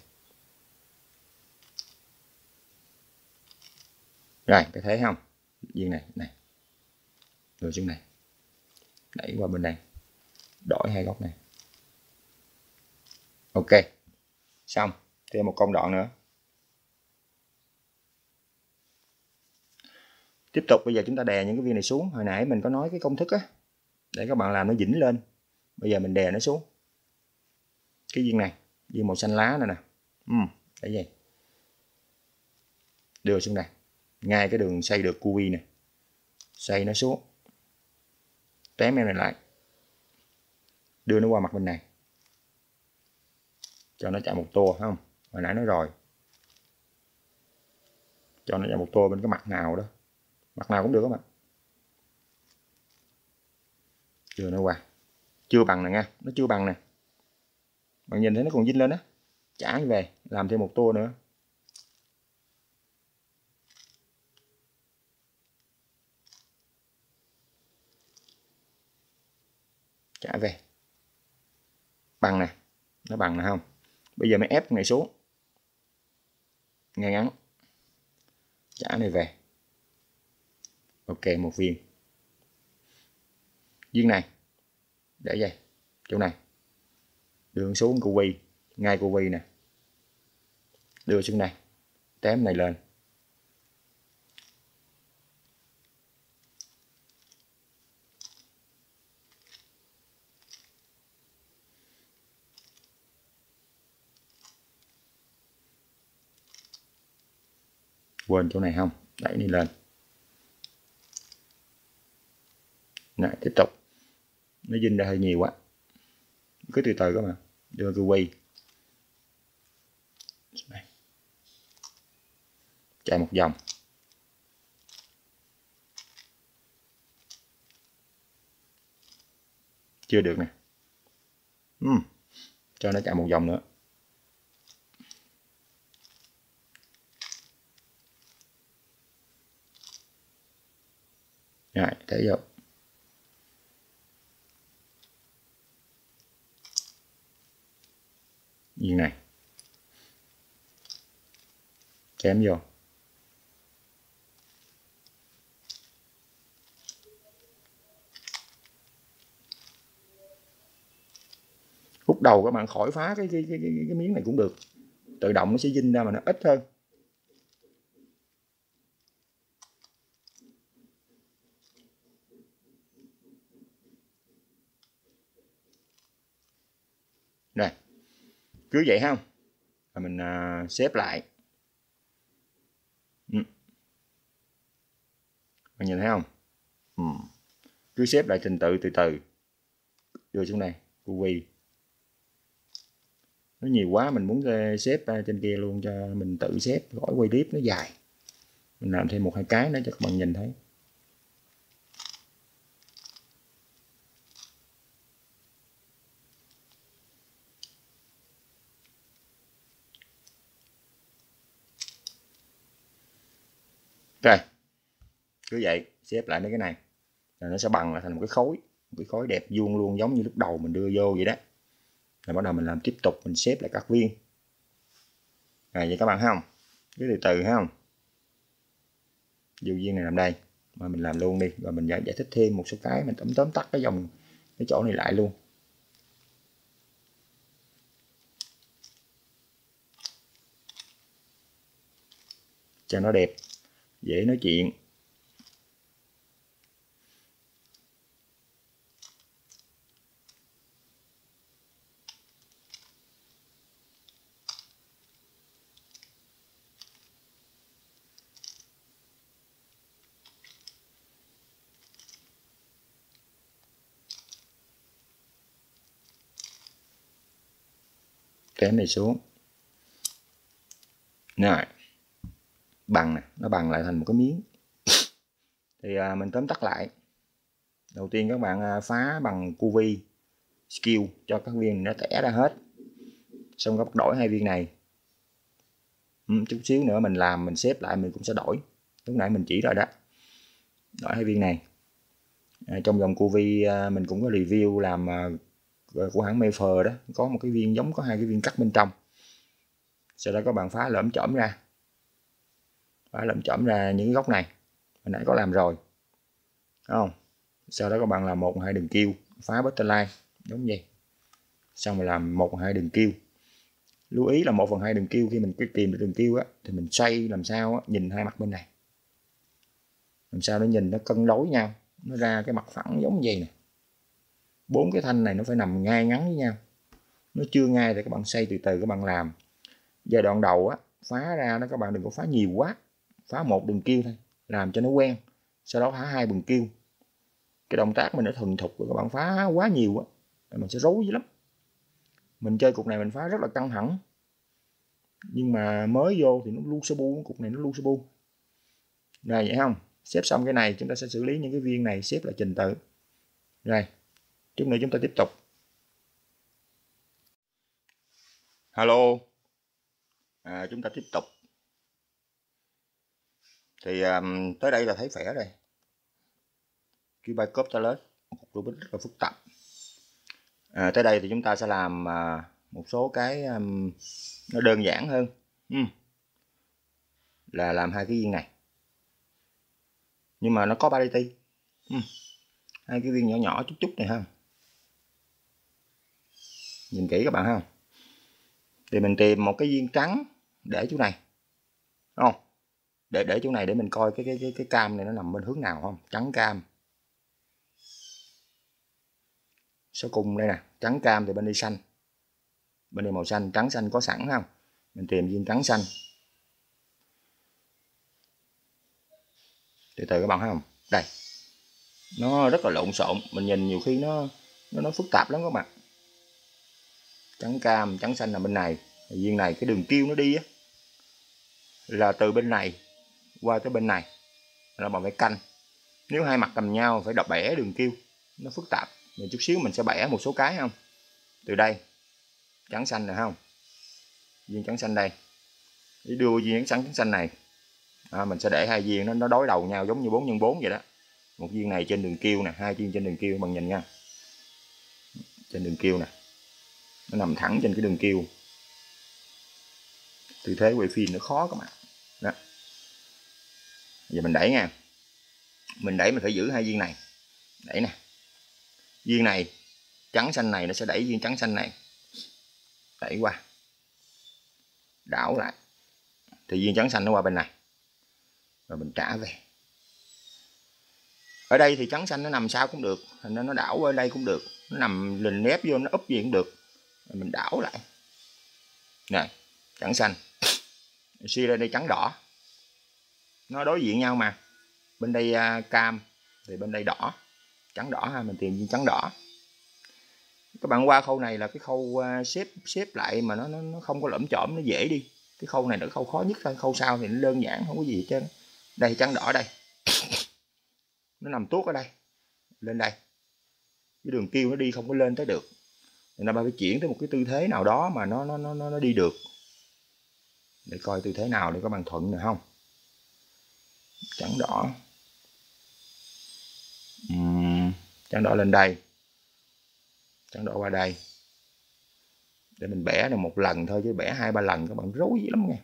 rồi cái thấy không, viên này này, đưa xuống này, đẩy qua bên đây, đổi hai góc này. Ok, xong. Thêm một công đoạn nữa. Tiếp tục, bây giờ chúng ta đè những cái viên này xuống. Hồi nãy mình có nói cái công thức á, để các bạn làm nó vĩnh lên. Bây giờ mình đè nó xuống. Cái viên này, viên màu xanh lá này nè, ừ, để vậy, đưa xuống đây, ngay cái đường xoay được cu vi nè, xoay nó xuống, tém em này lại, đưa nó qua mặt bên này, cho nó chạm một tô, không, hồi nãy nói rồi, cho nó chạm một tô bên cái mặt nào đó, mặt nào cũng được các bạn, đưa nó qua, chưa bằng nè nha, nó chưa bằng nè, bạn nhìn thấy nó còn dính lên á, trả về, làm thêm một tô nữa, trả về, bằng nè, nó bằng nè không, bây giờ mới ép cái này xuống, ngay ngắn, trả này về. Ok, một viên, viên này để vậy, chỗ này đưa xuống cu vi, ngay cu vi nè, đưa xuống đây, tém này lên, quên chỗ này không, đẩy này lên, này tiếp tục, nó dinh ra hơi nhiều quá, cứ từ từ các bạn, đưa cu vi, chạy một vòng, chưa được nè, uhm. cho nó chạy một vòng nữa, rồi thấy vô, viên này chém vô, lúc đầu các bạn khỏi phá cái cái, cái, cái, cái miếng này cũng được, tự động nó sẽ dinh ra mà nó ít hơn. Rồi cứ vậy ha, và mình à, xếp lại. Ừ. Bạn nhìn thấy không? Ừ. Cứ xếp lại trình tự từ từ đưa xuống đây. Quy nó nhiều quá mình muốn xếp trên kia luôn cho mình tự xếp, khỏi quay clip nó dài. Mình làm thêm một hai cái nữa cho các bạn nhìn thấy. Rồi cứ vậy xếp lại mấy cái này là nó sẽ bằng lại thành một cái khối, một cái khối đẹp vuông luôn, giống như lúc đầu mình đưa vô vậy đó. Rồi bắt đầu mình làm tiếp tục, mình xếp lại các viên. Rồi vậy các bạn thấy không? Cứ từ từ thấy không? Vô viên này làm đây mà mình làm luôn đi, rồi mình giải, giải thích thêm một số cái, mình tóm tóm tắt cái dòng cái chỗ này lại luôn. Cho nó đẹp, dễ nói chuyện. Cái này xuống. Rồi. Bằng nè, nó bằng lại thành một cái miếng. Thì à, mình tóm tắt lại. Đầu tiên các bạn à, phá bằng cu vi skill cho các viên nó tẻ ra hết. Xong các bạn đổi hai viên này. Ừ, chút xíu nữa mình làm mình xếp lại mình cũng sẽ đổi. Lúc nãy mình chỉ rồi đó. Đổi hai viên này. À, trong dòng cu vi à, mình cũng có review làm à, của hãng Mafer đó, có một cái viên giống có hai cái viên cắt bên trong. Sau đó các bạn phá lởm chởm ra. Phá lởm chởm ra những cái góc này. Hồi nãy có làm rồi. Đúng không? Sau đó các bạn làm một hai đường kêu, phá butterfly giống vậy. Xong rồi làm một hai đường kêu. Lưu ý là một phần hai đường kêu, khi mình tìm được đường kêu á thì mình xoay làm sao á, nhìn hai mặt bên này. Làm sao nó nhìn nó cân đối nhau, nó ra cái mặt phẳng giống vậy nè. Bốn cái thanh này nó phải nằm ngay ngắn với nhau. Nó chưa ngay thì các bạn xoay từ từ các bạn làm. Giai đoạn đầu á, phá ra đó các bạn đừng có phá nhiều quá. Phá một đường kêu thôi, làm cho nó quen. Sau đó phá hai đường kêu. Cái động tác mình đã thuần thục rồi, các bạn phá quá nhiều á mình sẽ rối dữ lắm. Mình chơi cục này mình phá rất là căng thẳng, nhưng mà mới vô thì nó lu su bu, cục này nó lu su bu. Rồi vậy không? Xếp xong cái này chúng ta sẽ xử lý những cái viên này, xếp lại trình tự. Rồi chút nữa chúng ta tiếp tục. Hello, à, chúng ta tiếp tục. Thì um, tới đây là thấy khỏe rồi. Cái bicop toilet, một cục Rubik rất là phức tạp. À, tới đây thì chúng ta sẽ làm à, một số cái um, nó đơn giản hơn. uhm. Là làm hai cái viên này, nhưng mà nó có parity. uhm. Hai cái viên nhỏ nhỏ chút chút này ha, nhìn kỹ các bạn ha. Thì mình tìm một cái viên trắng để chỗ này, đúng không? Để để chỗ này để mình coi cái cái cái cái cam này nó nằm bên hướng nào không? Trắng cam. Số cùng đây nè, trắng cam thì bên đây xanh. Bên đây màu xanh, trắng xanh có sẵn không? Mình tìm viên trắng xanh. Từ từ các bạn thấy không? Đây. Nó rất là lộn xộn, mình nhìn nhiều khi nó nó nó phức tạp lắm các bạn. Trắng cam, trắng xanh là bên này. Viên này cái đường kêu nó đi á là từ bên này qua tới bên này, là bạn phải canh. Nếu hai mặt cầm nhau phải đập bẻ đường kêu, nó phức tạp. Rồi chút xíu mình sẽ bẻ một số cái không. Từ đây trắng xanh này không, viên trắng xanh đây, để đưa viên trắng trắng xanh này à, mình sẽ để hai viên nó nó đối đầu nhau giống như bốn nhân bốn vậy đó. Một viên này trên đường kêu nè, hai viên trên đường kêu, bạn nhìn nha, trên đường kêu nè, nó nằm thẳng trên cái đường kêu. Tư thế quay phim nó khó các bạn đó. Giờ mình đẩy nha, mình đẩy mình phải giữ hai viên này, đẩy nè, viên này trắng xanh này nó sẽ đẩy viên trắng xanh này, đẩy qua, đảo lại thì viên trắng xanh nó qua bên này rồi mình trả về. Ở đây thì trắng xanh nó nằm sao cũng được, thành ra nó đảo ở đây cũng được, nó nằm lình nép vô, nó úp gì cũng được, rồi mình đảo lại này, trắng xanh suy ra đây trắng đỏ, nó đối diện nhau mà, bên đây uh, cam thì bên đây đỏ, trắng đỏ ha, mình tìm viên trắng đỏ. Các bạn qua khâu này là cái khâu uh, xếp xếp lại mà nó nó, nó không có lởm chởm, nó dễ đi. Cái khâu này là khâu khó nhất thôi, khâu sau thì nó đơn giản không có gì hết trơn. Đây trắng đỏ đây, nó nằm tuốt ở đây, lên đây, cái đường kêu nó đi không có lên tới được, nên là bạn phải chuyển tới một cái tư thế nào đó mà nó nó nó nó đi được. Để coi tư thế nào để các bạn thuận được không. Trắng đỏ, uhm, trắng đỏ lên đây, trắng đỏ qua đây, để mình bẻ được một lần thôi, chứ bẻ hai ba lần các bạn rối dữ lắm nha.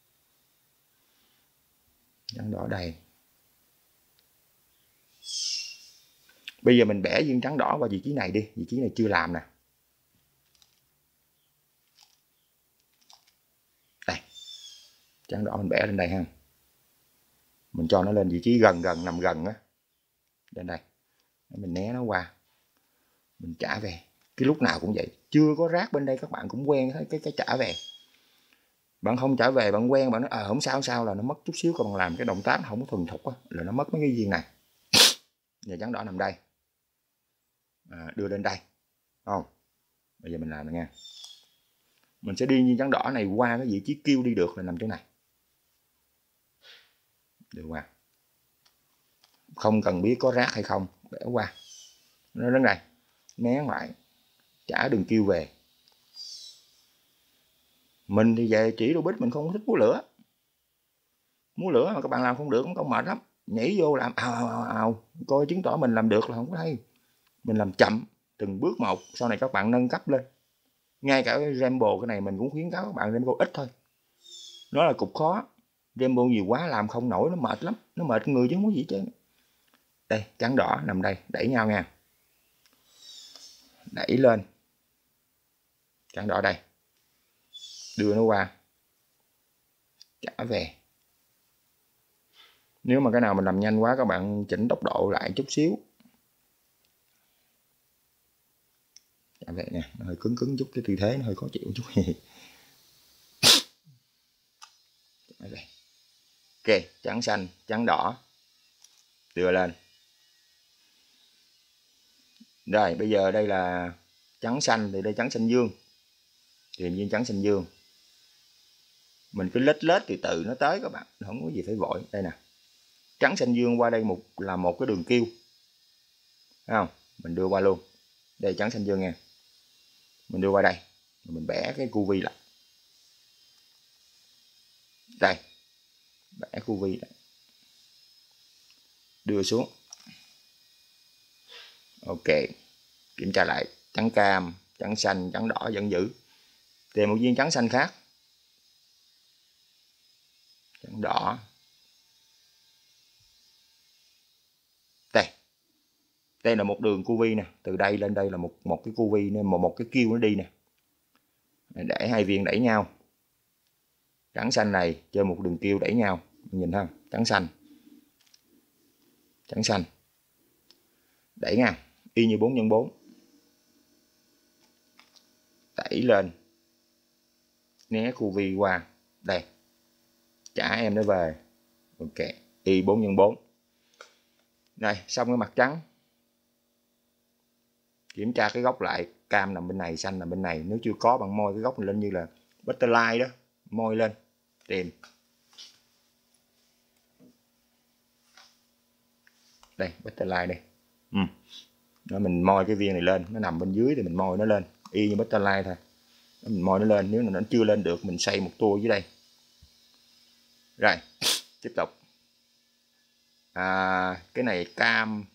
Trắng đỏ đây, bây giờ mình bẻ viên trắng đỏ qua vị trí này đi, vị trí này chưa làm nè. Đây, trắng đỏ mình bẻ lên đây ha, mình cho nó lên vị trí gần gần, nằm gần á, lên đây, mình né nó qua, mình trả về. Cái lúc nào cũng vậy, chưa có rác bên đây các bạn cũng quen thấy cái cái trả về. Bạn không trả về, bạn quen, bạn nói ờ à, không sao không sao là nó mất chút xíu, còn bạn làm cái động tác không có thuần thục á, là nó mất mấy cái viên này. Giờ trắng đỏ nằm đây, à, đưa lên đây, không? Bây giờ mình làm nha, mình sẽ đi như trắng đỏ này qua cái vị trí kêu đi được là nằm chỗ này, đưa qua, không cần biết có rác hay không, bẻ qua, nó đến đây, né lại, trả đường kêu về. Mình thì về chỉ đồ bích, mình không thích múa lửa, múa lửa mà các bạn làm không được cũng mệt lắm, nhảy vô làm ào ào ào, coi chứng tỏ mình làm được là không có hay. Mình làm chậm từng bước một, sau này các bạn nâng cấp lên. Ngay cả cái Rambo cái này mình cũng khuyến cáo các bạn Rambo ít thôi, nó là cục khó. Rambo nhiều quá làm không nổi, nó mệt lắm, nó mệt người chứ không có gì chứ. Đây trắng đỏ nằm đây, đẩy nhau nha, đẩy lên, trắng đỏ đây, đưa nó qua, trả về. Nếu mà cái nào mình làm nhanh quá các bạn chỉnh tốc độ lại chút xíu. Trả về nha, nó hơi cứng cứng chút, cái tư thế nó hơi khó chịu chút. Trả về. Ok, trắng xanh, trắng đỏ, đưa lên. Rồi bây giờ đây là trắng xanh, thì đây trắng xanh dương, tìm viên trắng xanh dương, mình cứ lết lết từ từ nó tới các bạn, không có gì phải vội. Đây nè, trắng xanh dương qua đây một là một cái đường kêu, thấy không? Mình đưa qua luôn, đây trắng xanh dương nha, mình đưa qua đây, mình bẻ cái cu vi lại, đây bẻ cu vi lại, đưa xuống. Ok, kiểm tra lại, trắng cam, trắng xanh, trắng đỏ vẫn giữ, tìm một viên trắng xanh khác, trắng đỏ, đây đây là một đường cu vi nè, từ đây lên đây là một một cái cu vi, nên một một cái kêu nó đi nè, để hai viên đẩy nhau, trắng xanh này chơi một đường kêu đẩy nhau, nhìn không? Trắng xanh, trắng xanh, đẩy nha, y như bốn nhân bốn, đẩy lên, né cu vi qua đây, trả em nó về. Ok, y bốn nhân bốn. Rồi xong cái mặt trắng, kiểm tra cái góc lại, cam nằm bên này, xanh nằm bên này, nếu chưa có bạn môi cái góc này lên như là butterfly đó, môi lên tìm, đây butterfly đây, ừ. Đó, mình môi cái viên này lên, nó nằm bên dưới thì mình môi nó lên y như butterfly thôi. Đó, mình môi nó lên, nếu mà nó chưa lên được mình xoay một tua dưới đây. Rồi tiếp tục, à, cái này cam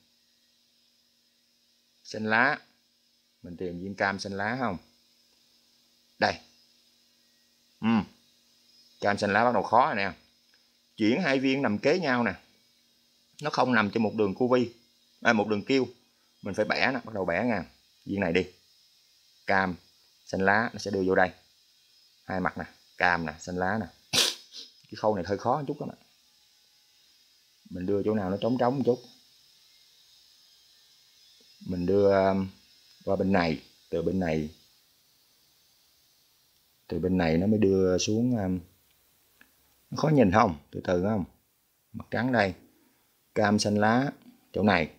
xanh lá, mình tìm viên cam xanh lá không, đây, ừ. Cam xanh lá bắt đầu khó rồi nè, chuyển hai viên nằm kế nhau nè, nó không nằm trên một đường cu vi, à, một đường kêu, mình phải bẻ nó, bắt đầu bẻ nha, viên này đi, cam xanh lá nó sẽ đưa vô đây, hai mặt nè, cam nè, xanh lá nè. Cái khâu này hơi khó một chút các bạn. Mình đưa chỗ nào nó trống trống một chút. Mình đưa qua bên này, từ bên này từ bên này nó mới đưa xuống. Nó khó nhìn không? Từ từ không? Mặt trắng đây, cam xanh lá chỗ này,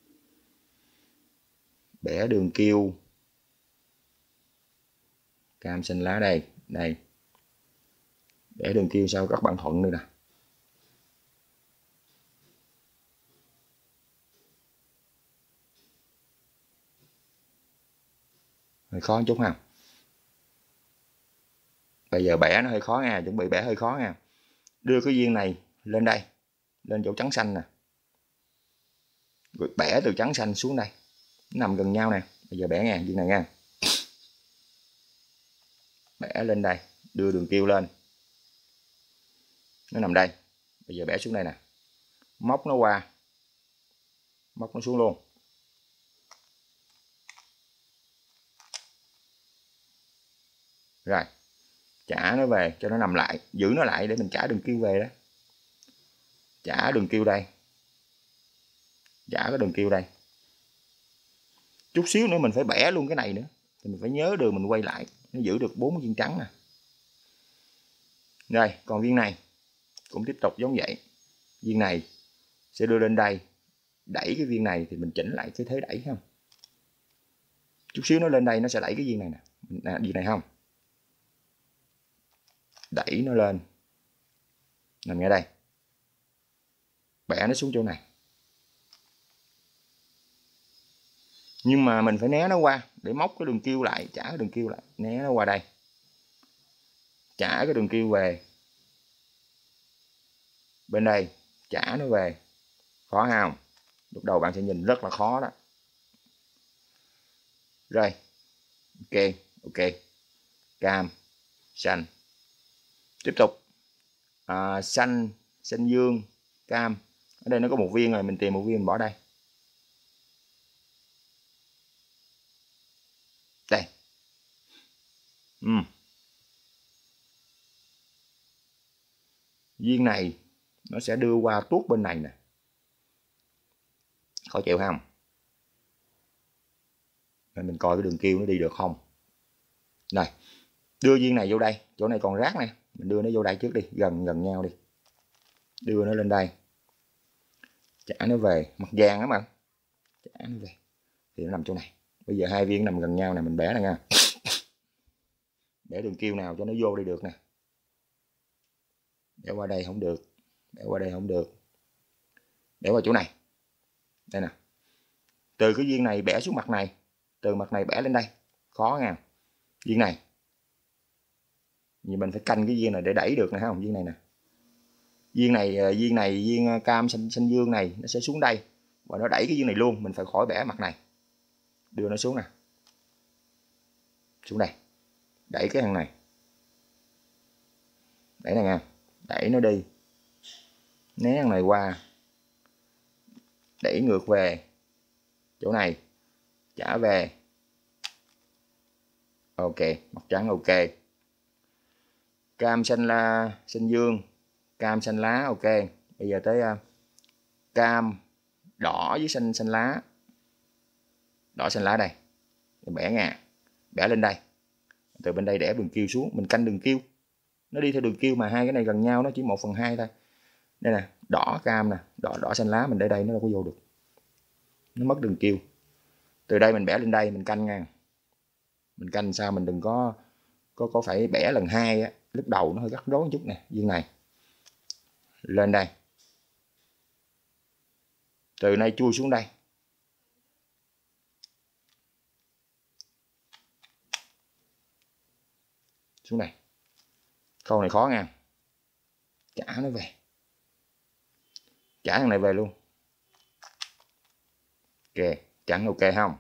bẻ đường kiêu cam xanh lá đây, đây, bẻ đường kiêu sao các bạn thuận nữa nè. Hơi khó một chút ha. Bây giờ bẻ nó hơi khó nha, chuẩn bị bẻ hơi khó nha. Đưa cái viên này lên đây, lên chỗ trắng xanh nè, rồi bẻ từ trắng xanh xuống đây, nó nằm gần nhau nè. Bây giờ bẻ nha, viên này nha, bẻ lên đây, đưa đường kiêu lên, nó nằm đây. Bây giờ bẻ xuống đây nè, móc nó qua, móc nó xuống luôn. Rồi trả nó về cho nó nằm lại, giữ nó lại để mình trả đường kiêu về đó. Trả đường kiêu đây, trả cái đường kiêu đây. Chút xíu nữa mình phải bẻ luôn cái này nữa, thì mình phải nhớ đường mình quay lại, nó giữ được bốn viên trắng nè. Rồi còn viên này cũng tiếp tục giống vậy. Viên này sẽ đưa lên đây, đẩy cái viên này thì mình chỉnh lại cái thế đẩy không. Chút xíu nó lên đây nó sẽ đẩy cái viên này nè, nè viên này không, đẩy nó lên, nằm ngay đây, bẻ nó xuống chỗ này. Nhưng mà mình phải né nó qua để móc cái đường kiêu lại, trả cái đường kiêu lại, né nó qua đây, trả cái đường kiêu về bên đây, trả nó về. Khó không? Lúc đầu bạn sẽ nhìn rất là khó đó. Rồi ok, ok, cam xanh, tiếp tục à, xanh xanh dương cam. Ở đây nó có một viên rồi, mình tìm một viên mình bỏ đây. Đây. uhm. Viên này nó sẽ đưa qua tuốt bên này nè, khó chịu không? Nên mình coi cái đường kiêu nó đi được không. Rồi đưa viên này vô đây, chỗ này còn rác nè, mình đưa nó vô đây trước đi, gần gần nhau đi, đưa nó lên đây, trả nó về, mặt vàng á mà, trả nó về thì nó nằm chỗ này. Bây giờ hai viên nằm gần nhau nè, mình bẻ này nha, bẻ đường kiêu nào cho nó vô đây được nè. Bẻ qua đây không được, bẻ qua đây không được, bẻ qua chỗ này, đây nè. Từ cái viên này bẻ xuống mặt này, từ mặt này bẻ lên đây, khó nha. Viên này nhưng mình phải canh cái viên này để đẩy được nè, không? Viên này nè, viên này viên này viên cam xanh xanh dương này nó sẽ xuống đây và nó đẩy cái viên này luôn, mình phải khỏi bẻ mặt này, đưa nó xuống nè, xuống đây, đẩy cái thằng này, đẩy này nha, đẩy nó đi, né thằng này qua, đẩy ngược về chỗ này, trả về. Ok, mặt trắng ok. Cam xanh la xanh dương, cam xanh lá ok. Bây giờ tới uh, cam đỏ với xanh xanh lá, đỏ xanh lá đây, bẻ nha, bẻ lên đây, từ bên đây đẻ đường kiêu xuống, mình canh đường kiêu, nó đi theo đường kiêu mà hai cái này gần nhau, nó chỉ một phần hai thôi. Đây nè, đỏ cam nè, đỏ đỏ xanh lá mình để đây nó đâu có vô được, nó mất đường kiêu. Từ đây mình bẻ lên đây, mình canh nha, mình canh sao mình đừng có có có phải bẻ lần hai á, lúc đầu nó hơi rắc rối một chút nè. Viên này lên đây, từ này chui xuống đây, xuống đây, khâu này khó nha, trả nó về, trả thằng này về luôn. Ok, chẳng ok không?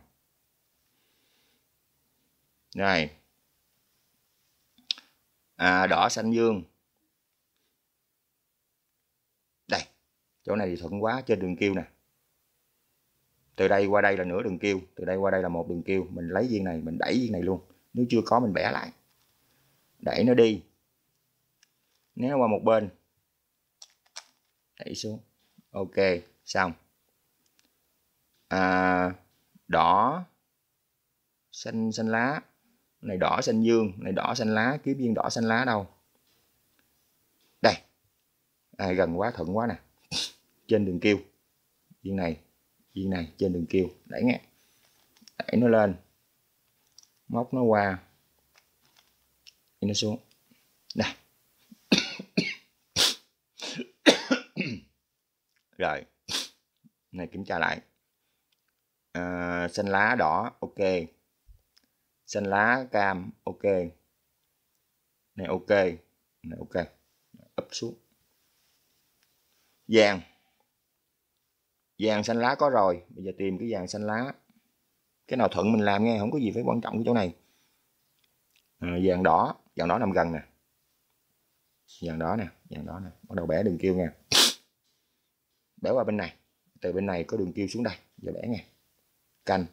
Rồi à, đỏ xanh dương đây, chỗ này thì thuận quá, trên đường kiêu nè, từ đây qua đây là nửa đường kiêu, từ đây qua đây là một đường kiêu, mình lấy viên này mình đẩy viên này luôn, nếu chưa có mình bẻ lại. đẩy nó đi, né nó qua một bên, đẩy xuống. Ok, xong. À, đỏ xanh xanh lá, này đỏ xanh dương, này đỏ xanh lá, kiếm viên đỏ xanh lá đâu? Đây. À, gần quá, thuận quá nè. Trên đường kêu. Viên này, viên này trên đường kêu, đẩy nghe. Đẩy nó lên. Móc nó qua. Đẩy nó xuống. Đây. Rồi. Này kiểm tra lại. À, xanh lá đỏ, ok. Xanh lá cam, ok. Này ok. Này ok. Úp xuống. Vàng. Vàng xanh lá có rồi. Bây giờ tìm cái vàng xanh lá. Cái nào thuận mình làm nghe. Không có gì phải quan trọng cái chỗ này. À, vàng đỏ. Vàng đỏ nằm gần nè. Vàng đỏ nè. Vàng đỏ nè. Bắt đầu bẻ đường kêu nha. Bẻ qua bên này. Từ bên này có đường kêu xuống đây. Giờ bẻ nha. Canh.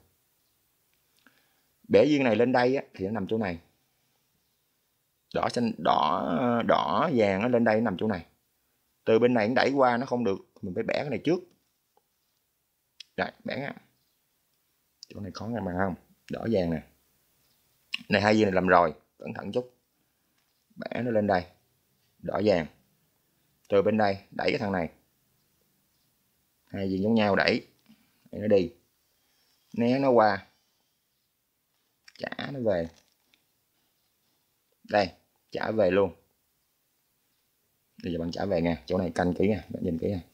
Bẻ viên này lên đây á, thì nó nằm chỗ này. Đỏ xanh đỏ đỏ vàng nó lên đây, nó nằm chỗ này. Từ bên này nó đẩy qua nó không được, mình phải bẻ cái này trước. Rồi, bẻ nha. Chỗ này khó nghe bằng không? Đỏ vàng nè. Này hai viên này làm rồi, cẩn thận chút. Bẻ nó lên đây. Đỏ vàng. Từ bên đây đẩy cái thằng này. Hai viên giống nhau đẩy. Để nó đi. Né nó qua. Trả nó về. Đây, trả về luôn. Bây giờ bạn trả về nha. Chỗ này canh kỹ nha, bạn nhìn kỹ nha.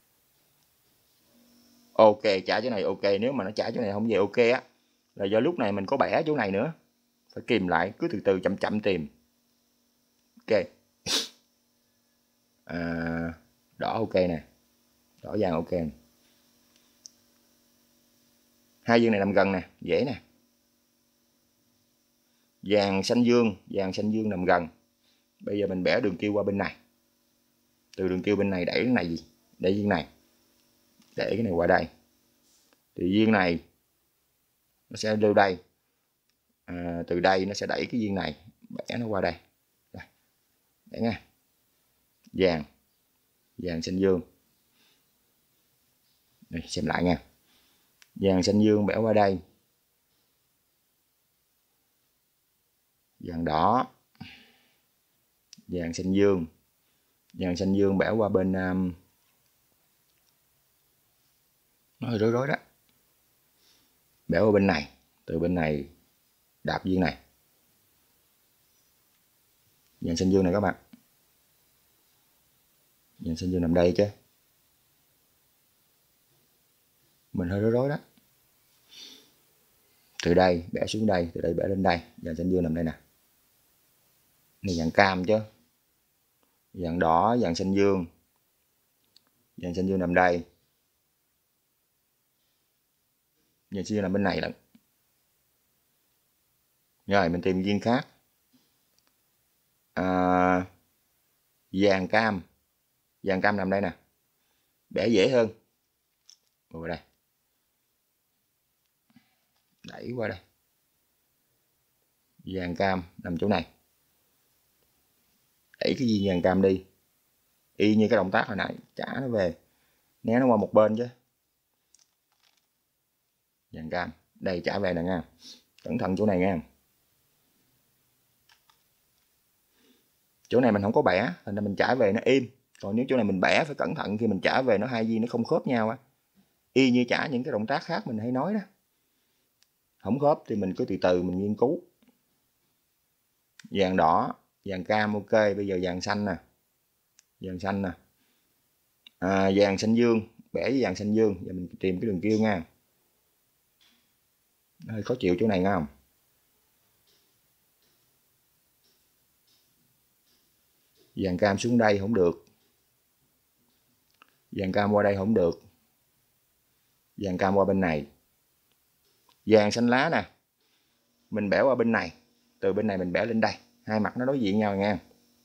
Ok, trả chỗ này ok. Nếu mà nó trả chỗ này không về ok á, là do lúc này mình có bẻ chỗ này nữa. Phải kìm lại, cứ từ từ chậm chậm tìm. Ok. À, đỏ ok nè. Đỏ vàng ok nè. Hai viên này nằm gần nè, dễ nè. Vàng xanh dương, vàng xanh dương nằm gần. Bây giờ mình bẻ đường kêu qua bên này. Từ đường kêu bên này đẩy cái này gì? Đẩy viên này. Để cái này qua đây. Thì viên này nó sẽ lưu đây. À, từ đây nó sẽ đẩy cái viên này, bẻ nó qua đây. Đây. Để nha. Vàng. Vàng xanh dương. Đây, xem lại nha. Vàng xanh dương bẻ qua đây. Vàng đỏ. Vàng xanh dương. Vàng xanh dương bẻ qua bên um... nó hơi rối rối đó. Bẻ qua bên này. Từ bên này đạp viên này. Vàng xanh dương này các bạn. Vàng xanh dương nằm đây chứ. Mình hơi rối rối đó. Từ đây bẻ xuống đây, từ đây bẻ lên đây. Vàng xanh dương nằm đây nè. Này vàng cam chứ. Vàng đỏ, vàng xanh dương. Vàng xanh dương nằm đây. Vàng xanh dương nằm bên này lận. Rồi mình tìm viên khác. À, vàng cam. Vàng cam nằm đây nè. Bẻ dễ hơn. Qua đây. Đẩy qua đây. Vàng cam nằm chỗ này. Đẩy cái viên vàng cam đi. Y như cái động tác hồi nãy. Trả nó về. Né nó qua một bên chứ. Vàng cam. Đây trả về nè nha. Cẩn thận chỗ này nha. Chỗ này mình không có bẻ. Thành ra mình trả về nó im. Còn nếu chỗ này mình bẻ phải cẩn thận. Khi mình trả về nó hai viên nó không khớp nhau á. Y như trả những cái động tác khác mình hay nói đó. Không khớp thì mình cứ từ từ mình nghiên cứu. Vàng đỏ. Vàng cam ok. Bây giờ vàng xanh nè. Vàng xanh nè. À, vàng xanh dương. Bẻ với vàng xanh dương. Giờ mình tìm cái đường kêu nha. Hơi khó chịu chỗ này nghe không? Vàng cam xuống đây không được. Vàng cam qua đây không được. Vàng cam qua bên này. Vàng xanh lá nè. Mình bẻ qua bên này. Từ bên này mình bẻ lên đây. Hai mặt nó đối diện nhau nha.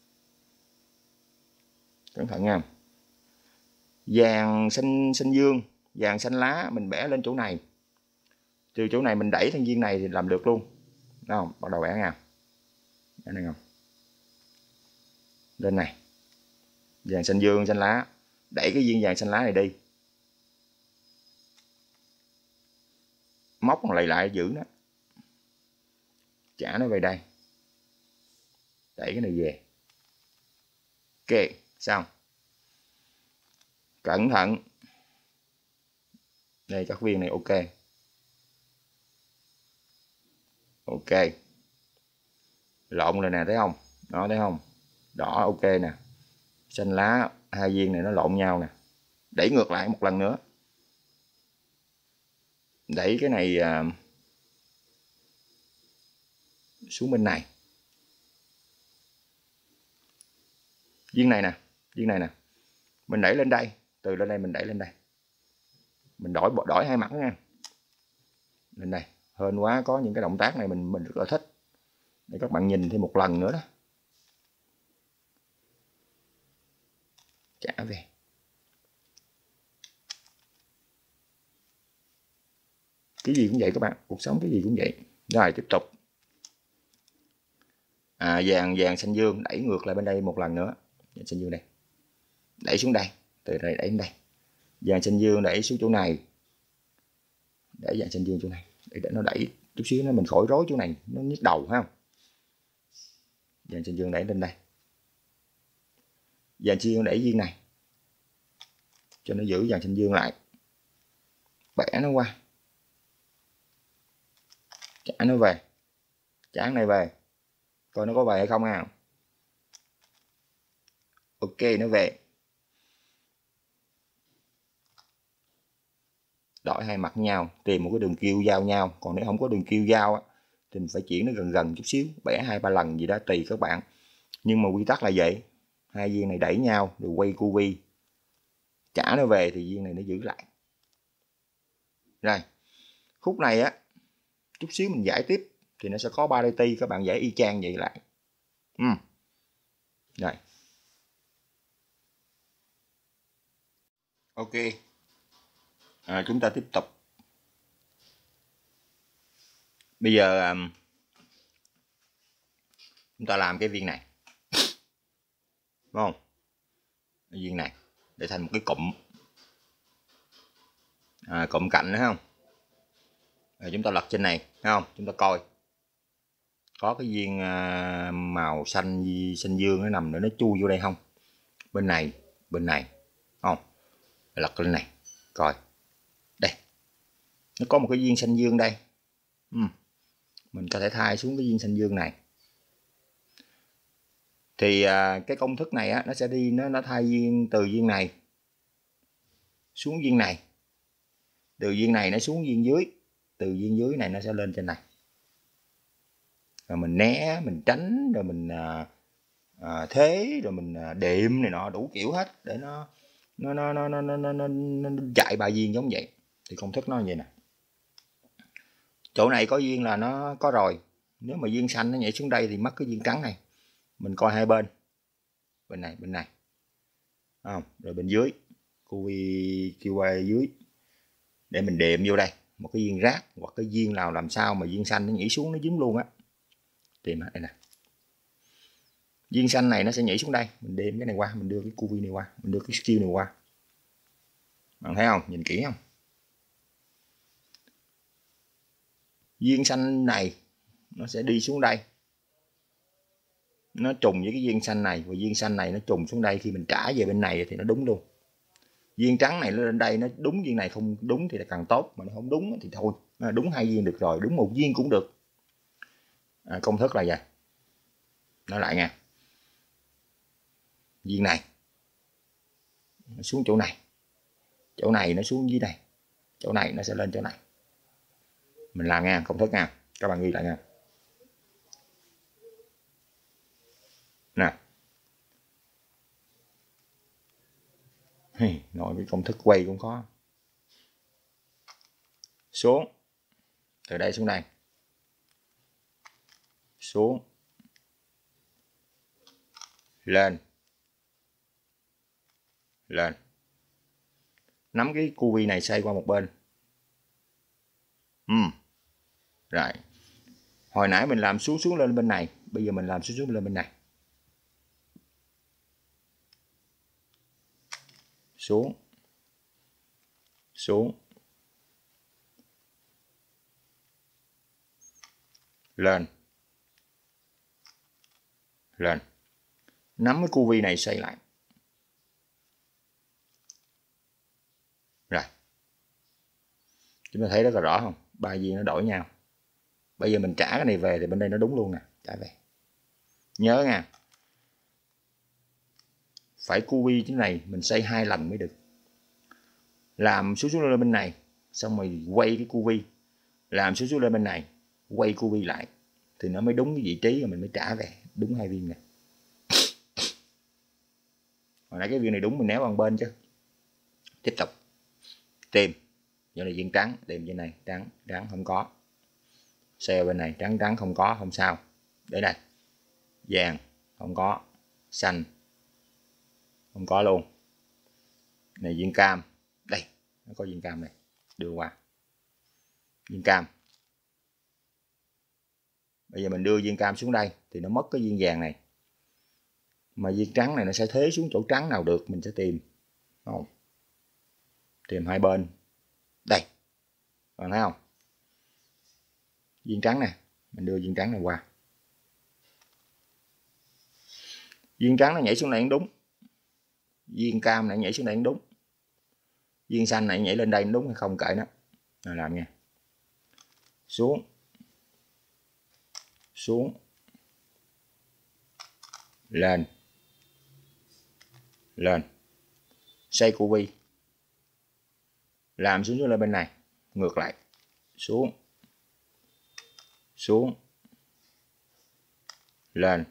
Cẩn thận nha. Vàng xanh xanh dương. Vàng xanh lá mình bẻ lên chỗ này. Từ chỗ này mình đẩy thành viên này thì làm được luôn. Đúng không? Bắt đầu bẻ nha. Bẻ này không? lên này, vàng xanh dương xanh lá, đẩy cái viên vàng xanh lá này đi, móc còn lại lại giữ nó, trả nó về đây, đẩy cái này về. Ok, xong. Cẩn thận, đây các viên này. Ok, ok, lộn rồi nè, thấy không? Đó, thấy không? Đỏ ok nè, xanh lá hai viên này nó lộn nhau nè, đẩy ngược lại một lần nữa, đẩy cái này à, xuống bên này, viên này nè, viên này nè, mình đẩy lên đây, từ lên đây mình đẩy lên đây, mình đổi đổi hai mặt nha, lên đây. Hên quá có những cái động tác này mình mình rất là thích, để các bạn nhìn thêm một lần nữa đó. Trả về. Cái gì cũng vậy các bạn, cuộc sống cái gì cũng vậy. Rồi tiếp tục. À, vàng vàng xanh dương đẩy ngược lại bên đây một lần nữa, vàng xanh dương đây, đẩy xuống đây, từ đây đẩy đến đây, vàng xanh dương đẩy xuống chỗ này, để vàng xanh dương chỗ này, để nó đẩy chút xíu nó mình khỏi rối chỗ này, nó nhức đầu ha. Vàng xanh dương đẩy lên đây, vàng xanh dương đẩy viên này cho nó giữ vàng xanh dương lại, bẻ nó qua, trả nó về, trả cái này về, coi nó có về hay không nào. Ok, nó về. Đổi hai mặt nhau, tìm một cái đường kêu giao nhau, còn nếu không có đường kêu giao á, thì mình phải chuyển nó gần gần chút xíu, bẻ hai ba lần gì đó tùy các bạn, nhưng mà quy tắc là vậy. Hai viên này đẩy nhau rồi quay cu vi, trả nó về thì viên này nó giữ lại. Rồi khúc này á, chút xíu mình giải tiếp thì nó sẽ có ba đê ti, các bạn giải y chang vậy lại. Ừ. Rồi ok, à, chúng ta tiếp tục. Bây giờ um, chúng ta làm cái viên này, đúng không? Cái viên này để thành một cái cụm, à, cụm cạnh nữa không? Rồi chúng ta lật trên này, thấy không? Chúng ta coi có cái viên uh, màu xanh xanh dương nó nằm nữa, nó chui vô đây không? Bên này, bên này, không? Lật lên này, coi đây, nó có một cái viên xanh dương đây. Ừ. Mình có thể thay xuống cái viên xanh dương này, thì à, cái công thức này á, nó sẽ đi nó nó thay viên từ viên này xuống viên này, từ viên này nó xuống viên dưới, từ viên dưới này nó sẽ lên trên này, rồi mình né, mình tránh, rồi mình à, à, thế, rồi mình à, đệm này nọ đủ kiểu hết để nó nó nó nó nó nó nó, nó, nó chạy ba viên giống vậy. Thì công thức nó như vậy nè, chỗ này có viên là nó có rồi, nếu mà viên xanh nó nhảy xuống đây thì mất cái viên trắng này. Mình coi hai bên, bên này bên này không, rồi bên dưới cu vi quy quay dưới, để mình đệm vô đây một cái viên rác, hoặc cái viên nào làm sao mà viên xanh nó nhảy xuống nó dính luôn á. Tìm đây nè, viên xanh này nó sẽ nhảy xuống đây, mình đệm cái này qua, mình đưa cái cu vi này qua, mình đưa cái skill này qua, bạn thấy không? Nhìn kỹ không? Viên xanh này nó sẽ đi xuống đây, nó trùng với cái viên xanh này, và viên xanh này nó trùng xuống đây, khi mình trả về bên này thì nó đúng luôn. Viên trắng này nó lên đây, nó đúng viên này không đúng thì là càng tốt, mà nó không đúng thì thôi, đúng hai viên được rồi, đúng một viên cũng được. À, công thức là vậy. Nói lại nha, viên này nó xuống chỗ này, chỗ này nó xuống dưới này, chỗ này nó sẽ lên chỗ này. Mình làm nha, công thức nha, các bạn ghi lại nha. Nè, nói cái công thức quay cũng có. Xuống, từ đây xuống đây, xuống, lên, lên, nắm cái cu vi này xoay qua một bên. Ừ. Rồi, hồi nãy mình làm xuống xuống lên bên này, bây giờ mình làm xuống xuống lên bên này. xuống, xuống, lên, lên. Nắm cái cu vi này xoay lại. Rồi. Chúng ta thấy rất là rõ không? Ba viên nó đổi nhau. Bây giờ mình trả cái này về thì bên đây nó đúng luôn nè, trả về. Nhớ nha. Phải cu vi thế này mình xoay hai lần mới được. Làm xuống xuống lên bên này, xong rồi quay cái cu vi. Làm xuống xuống lên bên này, quay cu vi lại thì nó mới đúng cái vị trí rồi mình mới trả về, đúng hai viên này. Hồi nãy cái viên này đúng mình néo bằng bên chứ. Tiếp tục tìm. Giờ này viên trắng, tìm trên này trắng, trắng không có. Xeo bên này trắng trắng không có, không sao. Để đây. Vàng không có, xanh không có luôn. Này viên cam, đây, nó có viên cam này, đưa qua. Viên cam. Bây giờ mình đưa viên cam xuống đây thì nó mất cái viên vàng này. Mà viên trắng này nó sẽ thế xuống chỗ trắng nào được mình sẽ tìm. Không. Tìm hai bên. Đây. Còn thấy không? Viên trắng nè, mình đưa viên trắng này qua. Viên trắng này nhảy xuống này đúng. Viên cam này nhảy xuống đây đúng. Viên xanh này nhảy lên đây đúng hay không kệ nó. Rồi làm nha. Xuống. Xuống. Lên. Lên. Xoay cu vi. Làm xuống xuống lên bên này. Ngược lại. Xuống. Xuống. Lên.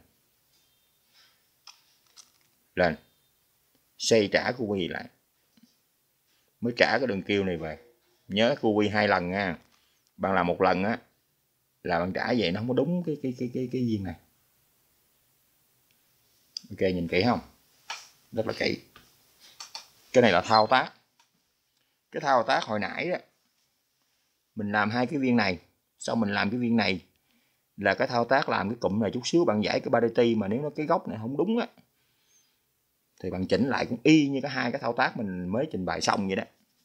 Lên. Xoay trả cu vi lại. Mới trả cái đường kêu này về. Nhớ cu vi hai lần nha. Bạn làm một lần á là bạn trả vậy nó không có đúng cái cái cái cái cái viên này. Ok, nhìn kỹ không? Rất là kỹ. Cái này là thao tác. Cái thao tác hồi nãy đó mình làm hai cái viên này, xong mình làm cái viên này là cái thao tác làm cái cụm này chút xíu bạn giải cái parity, mà nếu nó cái góc này không đúng á thì bạn chỉnh lại cũng y như cái hai cái thao tác mình mới trình bày xong vậy đó.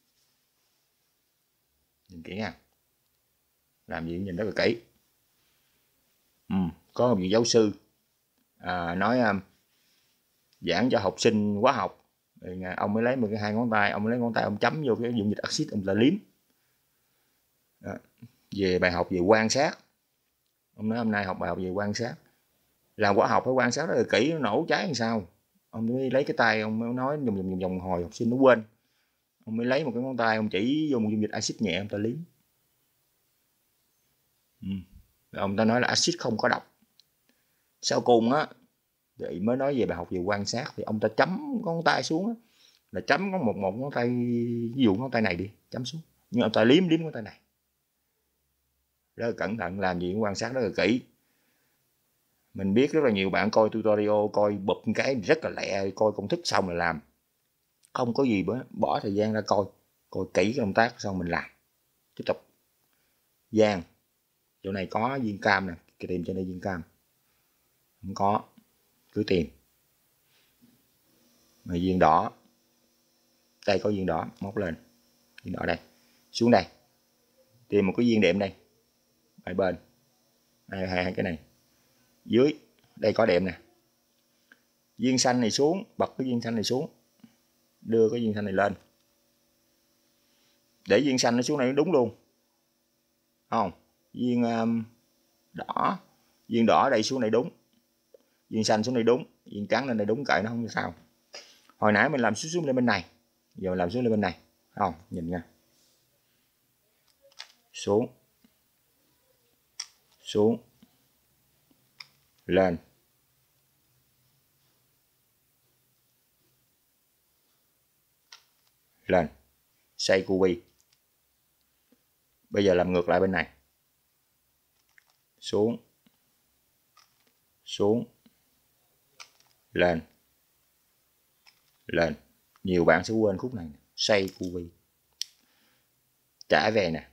Nhìn kỹ nha. Làm gì nhìn rất là kỹ. Ừ, có một vị giáo sư à, nói um, giảng cho học sinh hóa học, rồi ông mới lấy một cái hai ngón tay, ông lấy ngón tay ông chấm vô cái dung dịch axit, ông ta liếm đó. Về bài học về quan sát, ông nói hôm nay học bài học về quan sát. Làm hóa học phải quan sát rất là kỹ, nó nổ cháy làm sao. Ông mới lấy cái tay ông mới nói vòng vòng vòng hồi học sinh nó quên, ông mới lấy một cái ngón tay ông chỉ vô một dung dịch axit nhẹ ông ta liếm. Ừ. Ông ta nói là axit không có độc. Sau cùng á thì mới nói về bài học về quan sát, thì ông ta chấm ngón tay xuống á, là chấm có một một ngón tay, ví dụ ngón tay này đi chấm xuống, nhưng ông ta liếm liếm ngón tay này. Rất là cẩn thận, làm gì cũng quan sát rất là kỹ. Mình biết rất là nhiều bạn coi tutorial, coi bụp cái rất là lẹ, coi công thức xong là làm, không có gì bỏ, bỏ thời gian ra coi coi kỹ cái động tác xong mình làm. Tiếp tục. Vàng, chỗ này có viên cam nè, tìm cho đây viên cam không có, cứ tìm. Mà viên đỏ, đây có viên đỏ, móc lên viên đỏ đây, xuống đây tìm một cái viên đệm đây, hai bên hai, hai, hai cái này dưới đây có đệm nè. Viên xanh này xuống, bật cái viên xanh này xuống, đưa cái viên xanh này lên để viên xanh nó xuống này đúng luôn không. Viên um, đỏ, viên đỏ đây xuống này đúng, viên xanh xuống đây đúng, viên trắng lên đây đúng, kệ nó không sao. Hồi nãy mình làm xuống xuống lên bên này, giờ mình làm xuống lên bên này không, nhìn nha. Xuống, xuống, lên, lên, xoay cu vi. Bây giờ làm ngược lại bên này. Xuống, xuống, lên, lên. Nhiều bạn sẽ quên khúc này, xoay cu vi, trả về nè,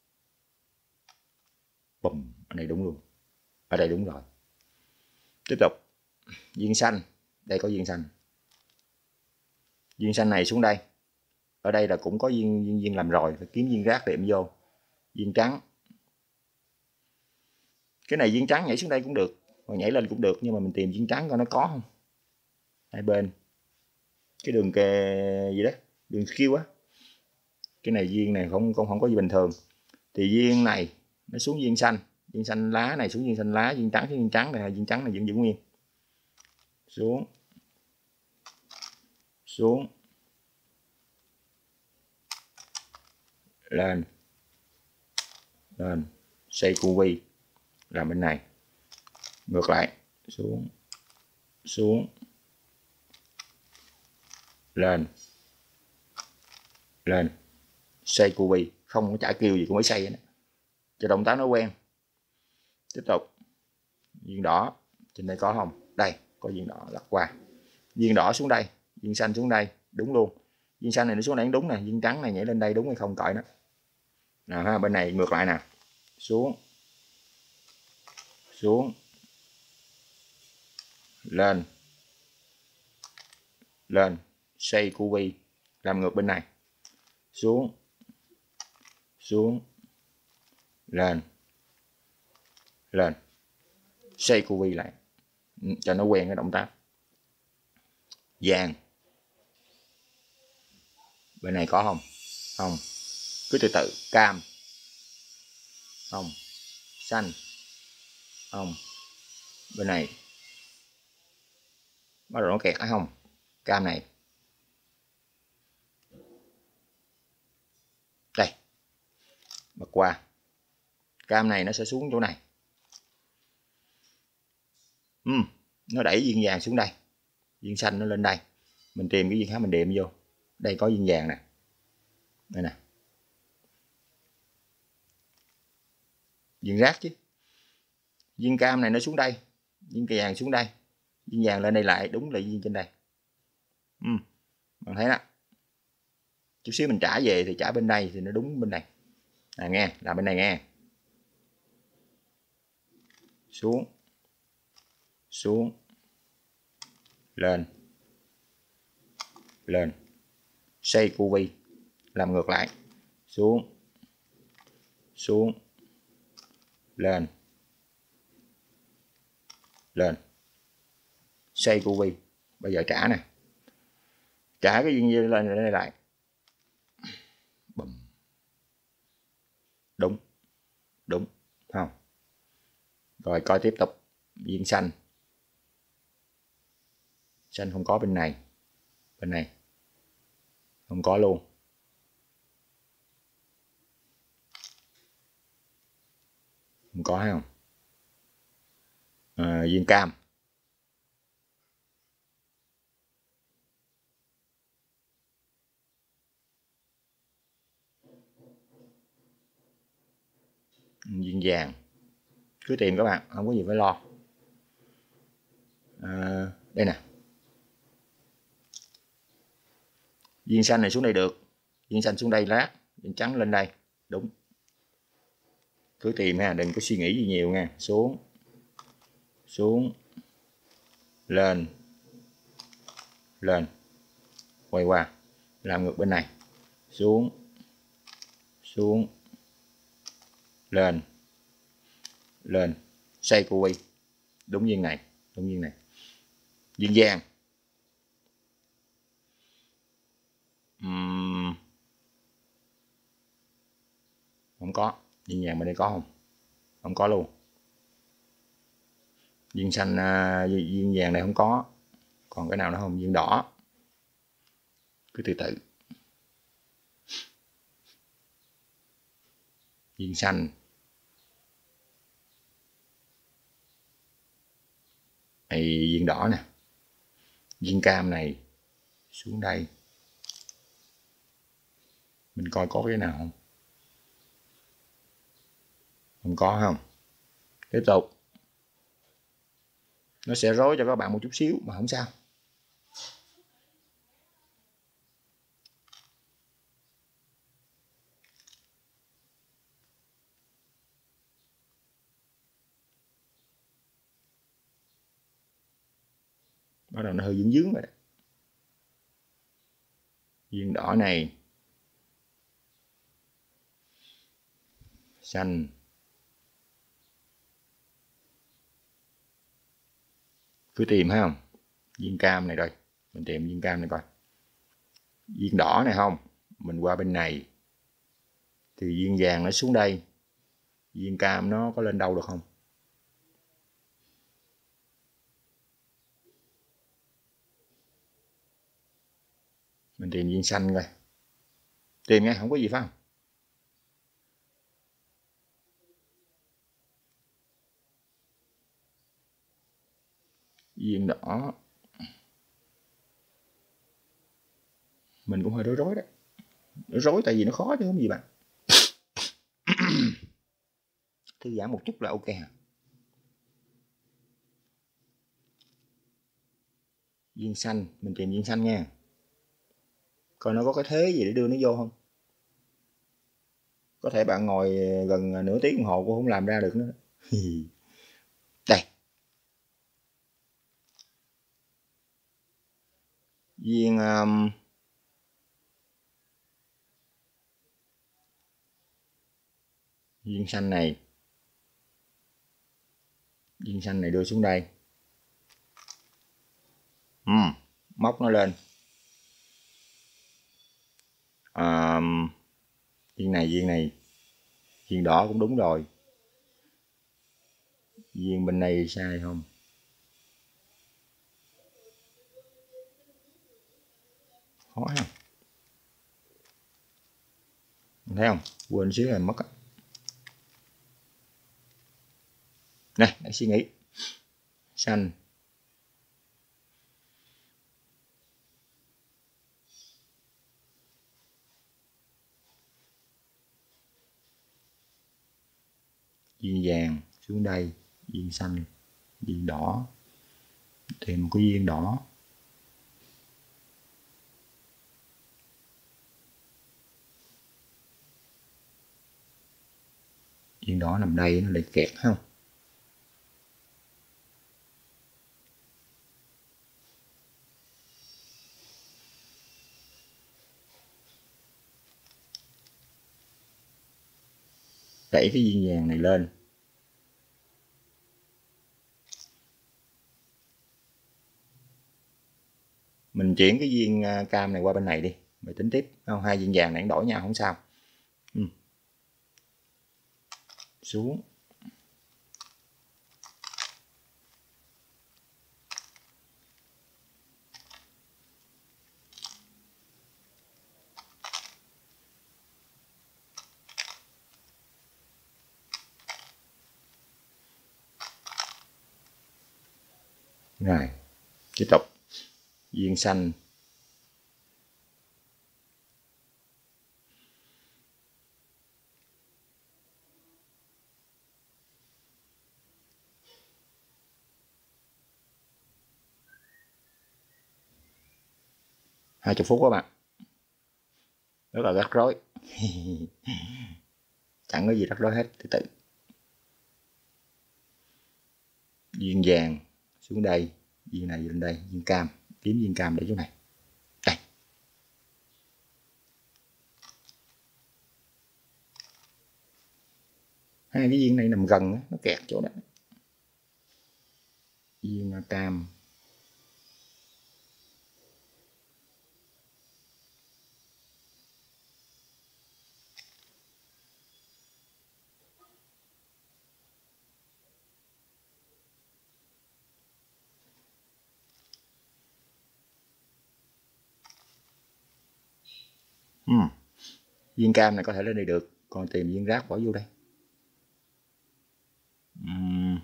bùm, ở đây đúng luôn, ở đây đúng rồi. Tiếp tục. Viên xanh, đây có viên xanh, viên xanh này xuống đây ở đây là cũng có viên viên, viên làm rồi, phải kiếm viên rác đệm vô. Viên trắng, cái này viên trắng nhảy xuống đây cũng được, hoặc nhảy lên cũng được, nhưng mà mình tìm viên trắng coi nó có không. Hai bên cái đường kề gì đó, đường skill á, cái này viên này không không không có gì bình thường, thì viên này nó xuống viên xanh, viên xanh lá này xuống viên xanh lá, viên trắng xuống viên trắng này, viên trắng này vẫn giữ nguyên, xuống xuống lên lên, xây cu vi làm bên này, ngược lại xuống xuống lên lên, xây cu vi, không có trả kêu gì cũng mới xây nữa, cho động tác nó quen. Tiếp tục viên đỏ trên đây có không, đây có viên đỏ lật qua, viên đỏ xuống đây, viên xanh xuống đây, đúng luôn, viên xanh này nó xuống đây đúng nè, viên trắng này nhảy lên đây đúng hay không cõi nó nào ha. Bên này ngược lại nè, xuống xuống lên lên, xây cu vi làm ngược bên này, xuống xuống lên lên, xây cu vi lại cho nó quen cái động tác. Vàng bên này có không, không, cứ từ từ. Cam không, xanh không, bên này bắt đầu nó kẹt hay không. Cam này đây, bật qua, cam này nó sẽ xuống chỗ này, uhm, nó đẩy viên vàng xuống đây, viên xanh nó lên đây, mình tìm cái viên khác mình đệm vô, đây có viên vàng nè, đây nè, viên rác chứ, viên cam này nó xuống đây, viên vàng xuống đây, viên vàng lên đây lại, đúng là viên trên đây. uhm, bạn thấy đó, chút xíu mình trả về thì trả bên đây thì nó đúng bên này à, nghe là bên này nghe, xuống xuống lên lên, xây cu vi làm ngược lại, xuống xuống lên lên, xây cu vi. Bây giờ trả nè, trả cái viên lên đây lại, bùm, đúng đúng không. Rồi coi tiếp tục, viên xanh, xanh không có bên này, bên này không có luôn, không có hay không. À, viên cam, viên vàng, cứ tìm các bạn, không có gì phải lo. À, đây nè, viên xanh này xuống đây được, viên xanh xuống đây lát, viên trắng lên đây, đúng. Cứ tìm ha, đừng có suy nghĩ gì nhiều nha. Xuống xuống lên lên, quay qua làm ngược bên này, xuống xuống lên lên, xây cu vi đúng viên này, đúng viên này. Viên vàng, uhm, không có. Viên vàng bên đây có không, không có luôn. Viên xanh, à, viên vàng này không có, còn cái nào nữa không. Viên đỏ, cứ từ từ. Viên xanh, này viên đỏ nè, viên cam này xuống đây, mình coi có cái nào không, không có không. Tiếp tục, nó sẽ rối cho các bạn một chút xíu mà không sao. Bắt đầu nó hơi dướng dướng rồi đó. Viên đỏ này xanh, cứ tìm thấy không, viên cam này, rồi mình tìm viên cam này coi, viên đỏ này không, mình qua bên này thì viên vàng nó xuống đây, viên cam nó có lên đâu được không? Mình tìm viên xanh coi, tìm nghe không có gì phải không? Viên đỏ mình cũng hơi rối rối đấy, rối tại vì nó khó chứ không gì bạn. Thư giãn một chút là ok hả? Viên xanh, mình tìm viên xanh nha, coi nó có cái thế gì để đưa nó vô không. Có thể bạn ngồi gần nửa tiếng đồng hồ cũng không làm ra được nữa. Đây, viên um, viên xanh này, viên xanh này đưa xuống đây, uhm, móc nó lên, um, viên này, viên này, viên đỏ cũng đúng rồi, viên bên đây sai không? Khó không? Thấy không? Quên xíu là mất. Này, để suy nghĩ. Xanh. Viên vàng xuống đây, viên xanh, viên đỏ. Tìm một cái viên đỏ. Viên đỏ nằm đây nó lại kẹt không? Đẩy cái viên vàng này lên. Mình chuyển cái viên cam này qua bên này đi, mình tính tiếp. Không, hai viên vàng này đổi nhau không sao. Ừ. Xuống. Rồi, tiếp tục. Viên xanh. Hai chục phút các bạn. Rất là rắc rối. Chẳng có gì rắc rối hết, từ từ. Viên vàng xuống đây, viên này lên đây, viên cam, kiếm viên cam để chỗ này. Đây. Hai cái viên này nằm gần, nó kẹt chỗ đó. Viên cam. Hmm. Viên cam này có thể lên đây được, còn tìm viên rác bỏ vô đây. Uhm.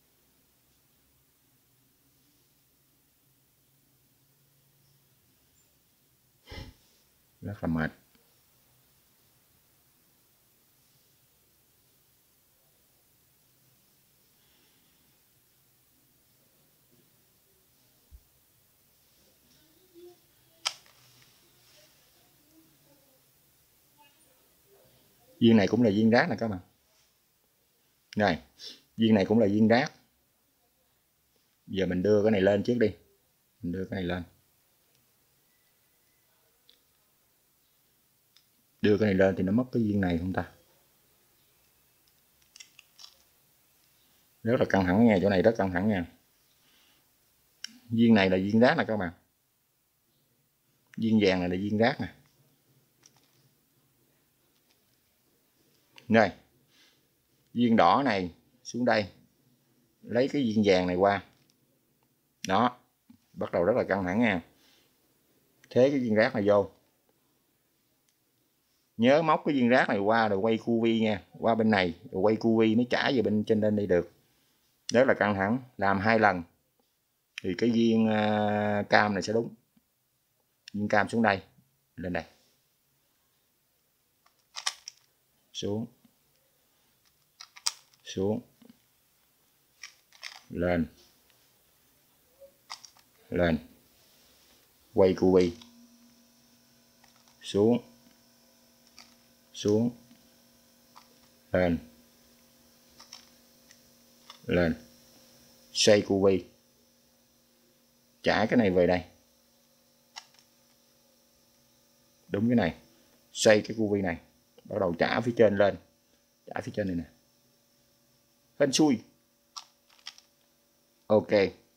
Rất là mệt. Viên này cũng là viên rác nè các bạn. Này, viên này cũng là viên rác. Giờ mình đưa cái này lên trước đi. Mình đưa cái này lên. Đưa cái này lên thì nó mất cái viên này không ta? Rất là căng thẳng nha, chỗ này rất căng thẳng nha. Viên này là viên rác nè các bạn, viên vàng này là viên rác nè. Rồi viên đỏ này xuống đây, lấy cái viên vàng này qua, đó, bắt đầu rất là căng thẳng nha. Thế cái viên rác này vô, nhớ móc cái viên rác này qua rồi quay cu vi nha, qua bên này rồi quay cu vi mới trả về bên trên đây đi được. Rất là căng thẳng, làm hai lần thì cái viên uh, cam này sẽ đúng. Viên cam xuống đây, lên đây, xuống, xuống, lên, lên, quay cu vi, xuống, xuống, lên, lên, xoay cu vi, trả cái này về đây, đúng cái này, xoay cái cu vi này, bắt đầu trả phía trên lên, trả phía trên này nè, hên xui. Ok,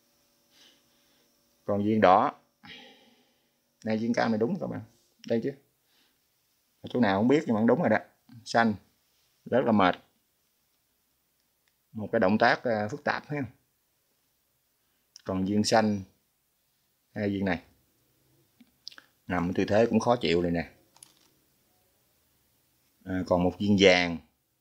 còn viên đỏ này, viên cam này đúng các bạn, đây chứ, ở chỗ nào không biết nhưng mà đúng rồi đó. Xanh rất là mệt, một cái động tác uh, phức tạp ha. Còn viên xanh, hai viên này nằm ở tư thế cũng khó chịu này nè. À, còn một viên vàng,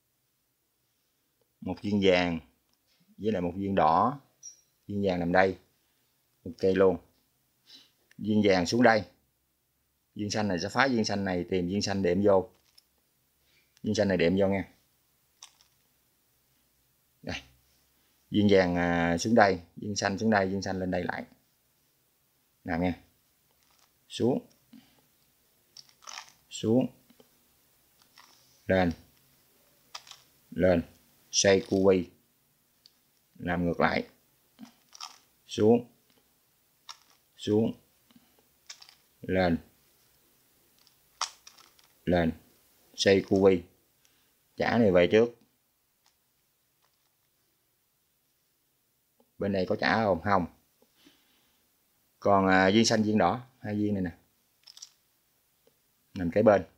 một viên vàng với lại một viên đỏ, viên vàng nằm đây, ok luôn. Viên vàng xuống đây, viên xanh này sẽ phá viên xanh này, tìm viên xanh đệm vô, viên xanh này đệm vô nha. Đây, viên vàng à, xuống đây, viên xanh xuống đây, viên xanh lên đây lại, nào nha, xuống, xuống, lên, lên, xoay cu vi, làm ngược lại, xuống, xuống, lên, lên, xoay cu vi, trả này về trước. Bên này có trả không? Không. Còn à, viên xanh viên đỏ, hai viên này nè, nằm kế bên.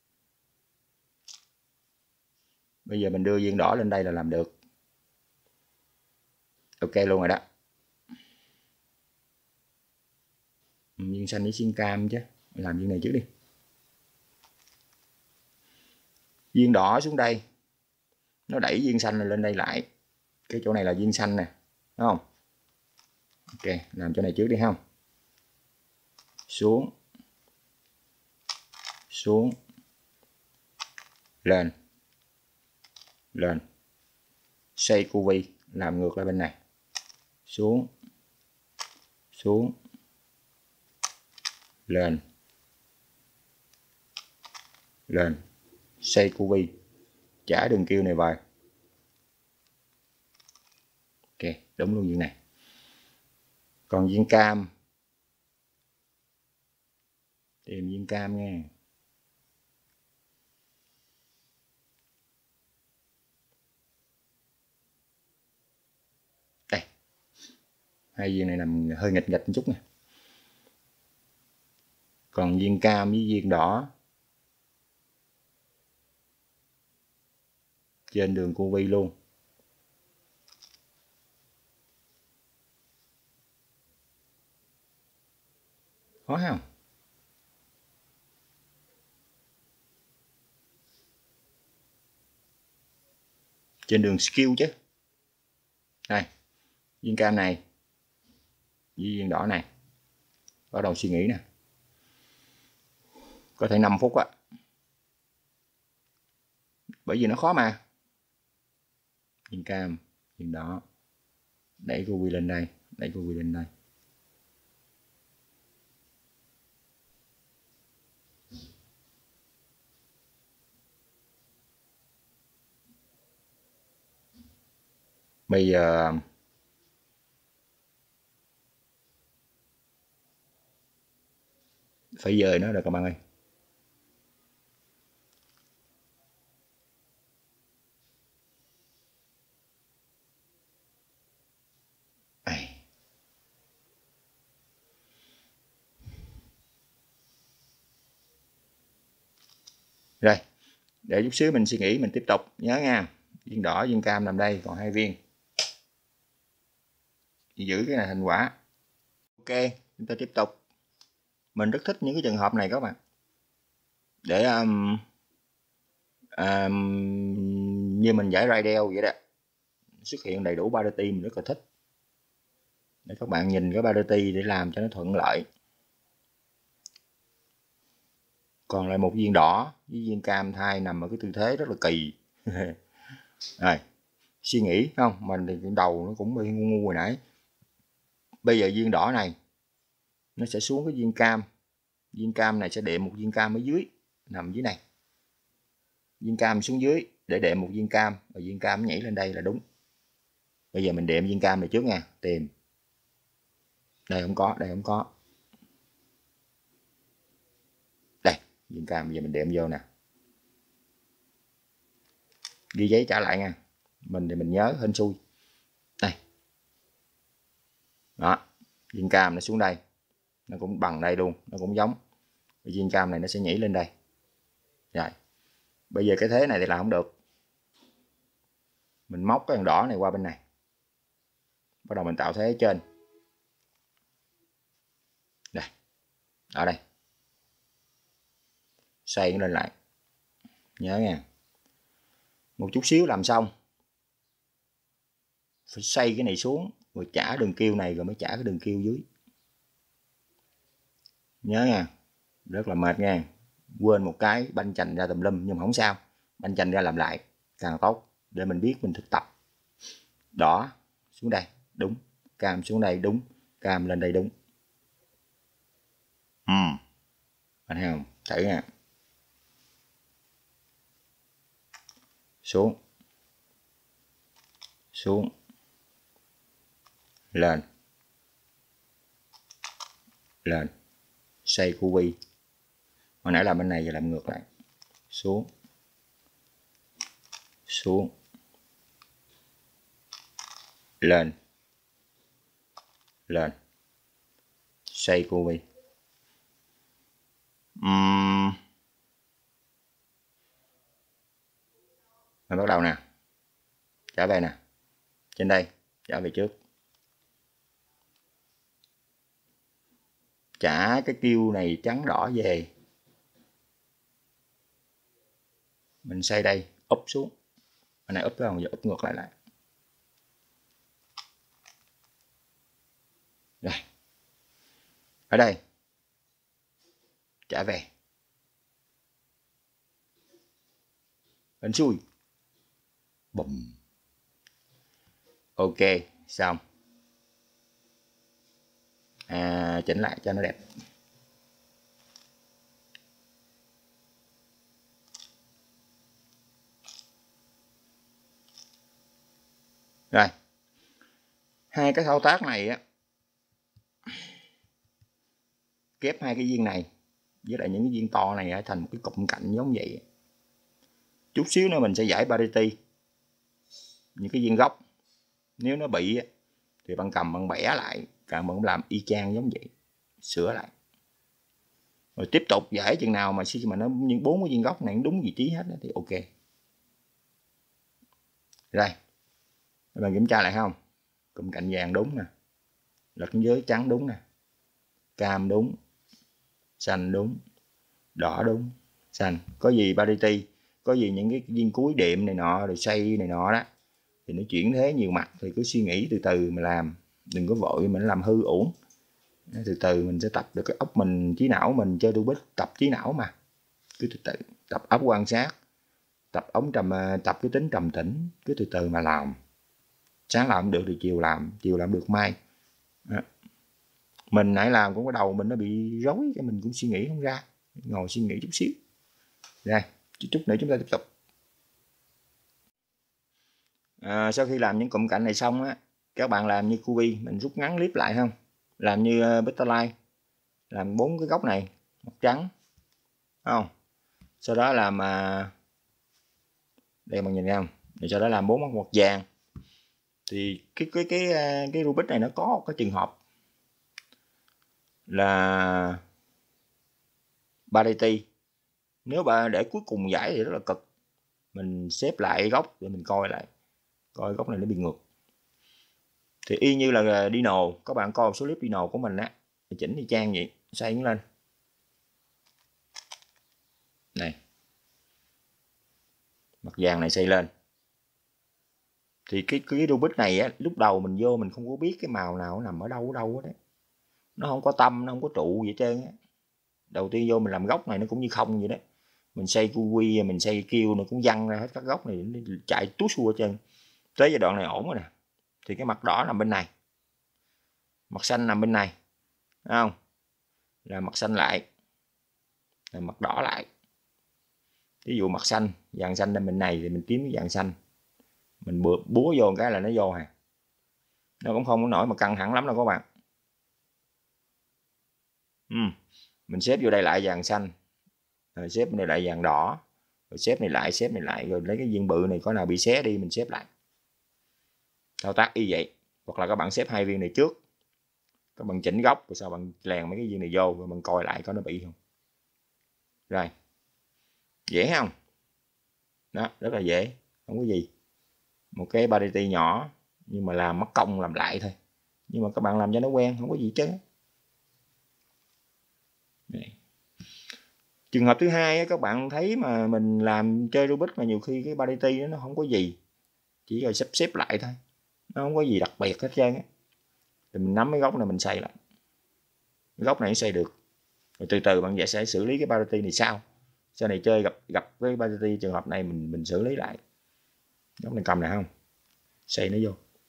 Bây giờ mình đưa viên đỏ lên đây là làm được. Ok luôn rồi đó. Viên xanh với viên cam chứ, mình làm viên này trước đi. Viên đỏ xuống đây, nó đẩy viên xanh lên đây lại, cái chỗ này là viên xanh nè, đúng không? Ok, làm chỗ này trước đi không? Xuống, xuống, lên, lên, xoay cu vi, làm ngược lại bên này, xuống, xuống, lên, lên, xoay cu vi, trả đường kêu này vào. Ok, đúng luôn viên này. Còn viên cam, tìm viên cam nha. Đây, hai viên này nằm hơi nghịch nghịch một chút nè. Còn viên cam với viên đỏ trên đường cu vi luôn. Khó không? Trên đường skill chứ. Đây, viên cam này với viên đỏ này, bắt đầu suy nghĩ nè, có thể năm phút á, bởi vì nó khó mà. Viên cam, viên đỏ, đẩy cu vi lên đây, đẩy cu vi lên đây, bây giờ phải dời nó rồi các bạn ơi. Rồi, để chút xíu mình suy nghĩ, mình tiếp tục. Nhớ nha, viên đỏ viên cam nằm đây, còn hai viên. Giữ cái này thành quả. Ok, chúng ta tiếp tục. Mình rất thích những cái trường hợp này các bạn. Để um, um, như mình giải Riddle vậy đó, xuất hiện đầy đủ parity, mình rất là thích. Để các bạn nhìn cái parity để làm cho nó thuận lợi. Còn lại một viên đỏ với viên cam thai nằm ở cái tư thế rất là kỳ. Rồi, suy nghĩ không? Mình thì đầu nó cũng bị ngu ngu hồi nãy. Bây giờ viên đỏ này nó sẽ xuống cái viên cam. Viên cam này sẽ đệm một viên cam ở dưới, nằm dưới này. Viên cam xuống dưới để đệm một viên cam, và viên cam nhảy lên đây là đúng. Bây giờ mình đệm viên cam này trước nha, tìm. Đây không có, đây không có. Đây, viên cam bây giờ mình đệm vô nè. Ghi giấy trả lại nha. Mình thì mình nhớ hên xui. Đây. Đó, viên cam nó xuống đây. Nó cũng bằng đây luôn, nó cũng giống. Viên cam này nó sẽ nhảy lên đây. Rồi. Bây giờ cái thế này thì làm không được. Mình móc cái thằng đỏ này qua bên này. Bắt đầu mình tạo thế ở trên. Đây. Ở đây. Xoay nó lên lại. Nhớ nha. Một chút xíu làm xong. Phải xoay cái này xuống. Rồi trả đường kêu này rồi mới trả cái đường kêu dưới. Nhớ nha. Rất là mệt nha. Quên một cái banh chành ra tùm lum, nhưng mà không sao. Banh chành ra làm lại càng tốt. Để mình biết mình thực tập. Đỏ xuống đây. Đúng. Cam xuống đây. Đúng. Cam lên đây. Đúng. Ừ. Anh thấy không? Thử nha. Xuống. Xuống. Lên. Lên. Xoay cu vi. Hồi nãy làm bên này giờ làm ngược lại. Xuống. Xuống. Lên. Lên. Xoay cu vi. Uhm. Mình bắt đầu nè. Trở về nè. Trên đây. Trở về trước. Trả cái kêu này trắng đỏ về. Mình xoay đây. Úp xuống. Cái này úp vào giờ úp ngược lại lại. Rồi. Ở đây. Trả về. Ấn xuôi. Bùm. Ok. Xong. À, chỉnh lại cho nó đẹp. Rồi. Hai cái thao tác này á, kép hai cái viên này với lại những cái viên to này thành một cái cụm cạnh giống vậy. Chút xíu nữa mình sẽ giải parity. Những cái viên gốc nếu nó bị thì bạn cầm bạn bẻ lại, bạn vẫn làm y chang giống vậy, sửa lại. Rồi tiếp tục giải chừng nào mà khi mà nó những bốn cái viên gốc này đúng vị trí hết thì ok. Rồi. Các bạn kiểm tra lại không? Cụm cạnh vàng đúng nè. Lật dưới trắng đúng nè. Cam đúng. Xanh đúng. Đỏ đúng. Xanh. Có gì parity, có gì những cái viên cuối đệm này nọ rồi xoay này nọ đó thì nó chuyển thế nhiều mặt thì cứ suy nghĩ từ từ mà làm, đừng có vội mình làm hư uổng. Từ từ mình sẽ tập được cái óc mình, trí não mình chơi Rubik tập trí não mà. Cứ từ từ tập óc quan sát, tập ống trầm, tập cái tính trầm tĩnh, cứ từ từ mà làm. Sáng làm được thì chiều làm, chiều làm được mai. Đó. Mình nãy làm cũng có đầu mình nó bị rối, cái mình cũng suy nghĩ không ra, ngồi suy nghĩ chút xíu. Rồi, chút nữa chúng ta tiếp tục. À, sau khi làm những cụm cạnh này xong á, các bạn làm như Cubi, mình rút ngắn clip lại không? Làm như uh, Betterlife, làm bốn cái góc này, một trắng, không? Sau đó làm uh, đây bạn nhìn thấy không? Rồi sau đó làm bốn mặt vàng. Thì cái cái cái cái Rubik này nó có một cái trường hợp là parity Nếu bạn để cuối cùng giải thì rất là cực. Mình xếp lại góc để mình coi lại, coi góc này nó bị ngược. Thì y như là Dino, các bạn coi một số clip Dino của mình á, chỉnh y chang vậy, xoay nó lên này, mặt vàng này xoay lên. Thì cái cái Rubik này á, lúc đầu mình vô mình không có biết cái màu nào nó nằm ở đâu ở đâu đó, nó không có tâm, nó không có trụ gì hết trơn á. Đầu tiên vô mình làm góc này nó cũng như không vậy đó, mình xây cu quy, mình xây kêu nó cũng văng ra hết các góc này, nó chạy túi xua hết trơn. Tới giai đoạn này ổn rồi nè. Thì cái mặt đỏ nằm bên này, mặt xanh nằm bên này, thấy không? Là mặt xanh lại, là mặt đỏ lại. Ví dụ mặt xanh, vàng xanh lên bên này thì mình kiếm cái vàng xanh, mình búa, búa vô cái là nó vô hà. Nó cũng không có nổi mà căng thẳng lắm đâu các bạn. Ừ. Mình xếp vô đây lại vàng xanh, rồi xếp này lại vàng đỏ, rồi xếp này lại, xếp này lại, rồi lấy cái viên bự này có nào bị xé đi mình xếp lại. Thao tác y vậy. Hoặc là các bạn xếp hai viên này trước, các bạn chỉnh góc rồi sau bạn lèn mấy cái viên này vô rồi bạn coi lại có nó bị không. Rồi, dễ không? Đó, rất là dễ, không có gì. Một cái parity nhỏ nhưng mà làm mất công làm lại thôi, nhưng mà các bạn làm cho nó quen, không có gì chứ. Trường hợp thứ hai các bạn thấy mà mình làm chơi Rubik mà nhiều khi cái parity nó không có gì, chỉ là sắp xếp lại thôi, nó không có gì đặc biệt hết trơn á. Thì mình nắm cái góc này mình xây lại, cái góc này nó xây được, rồi từ từ bạn sẽ xử lý cái parity này sau. Sau này chơi gặp gặp cái parity trường hợp này mình mình xử lý lại. Góc này cầm này không, xây nó vô.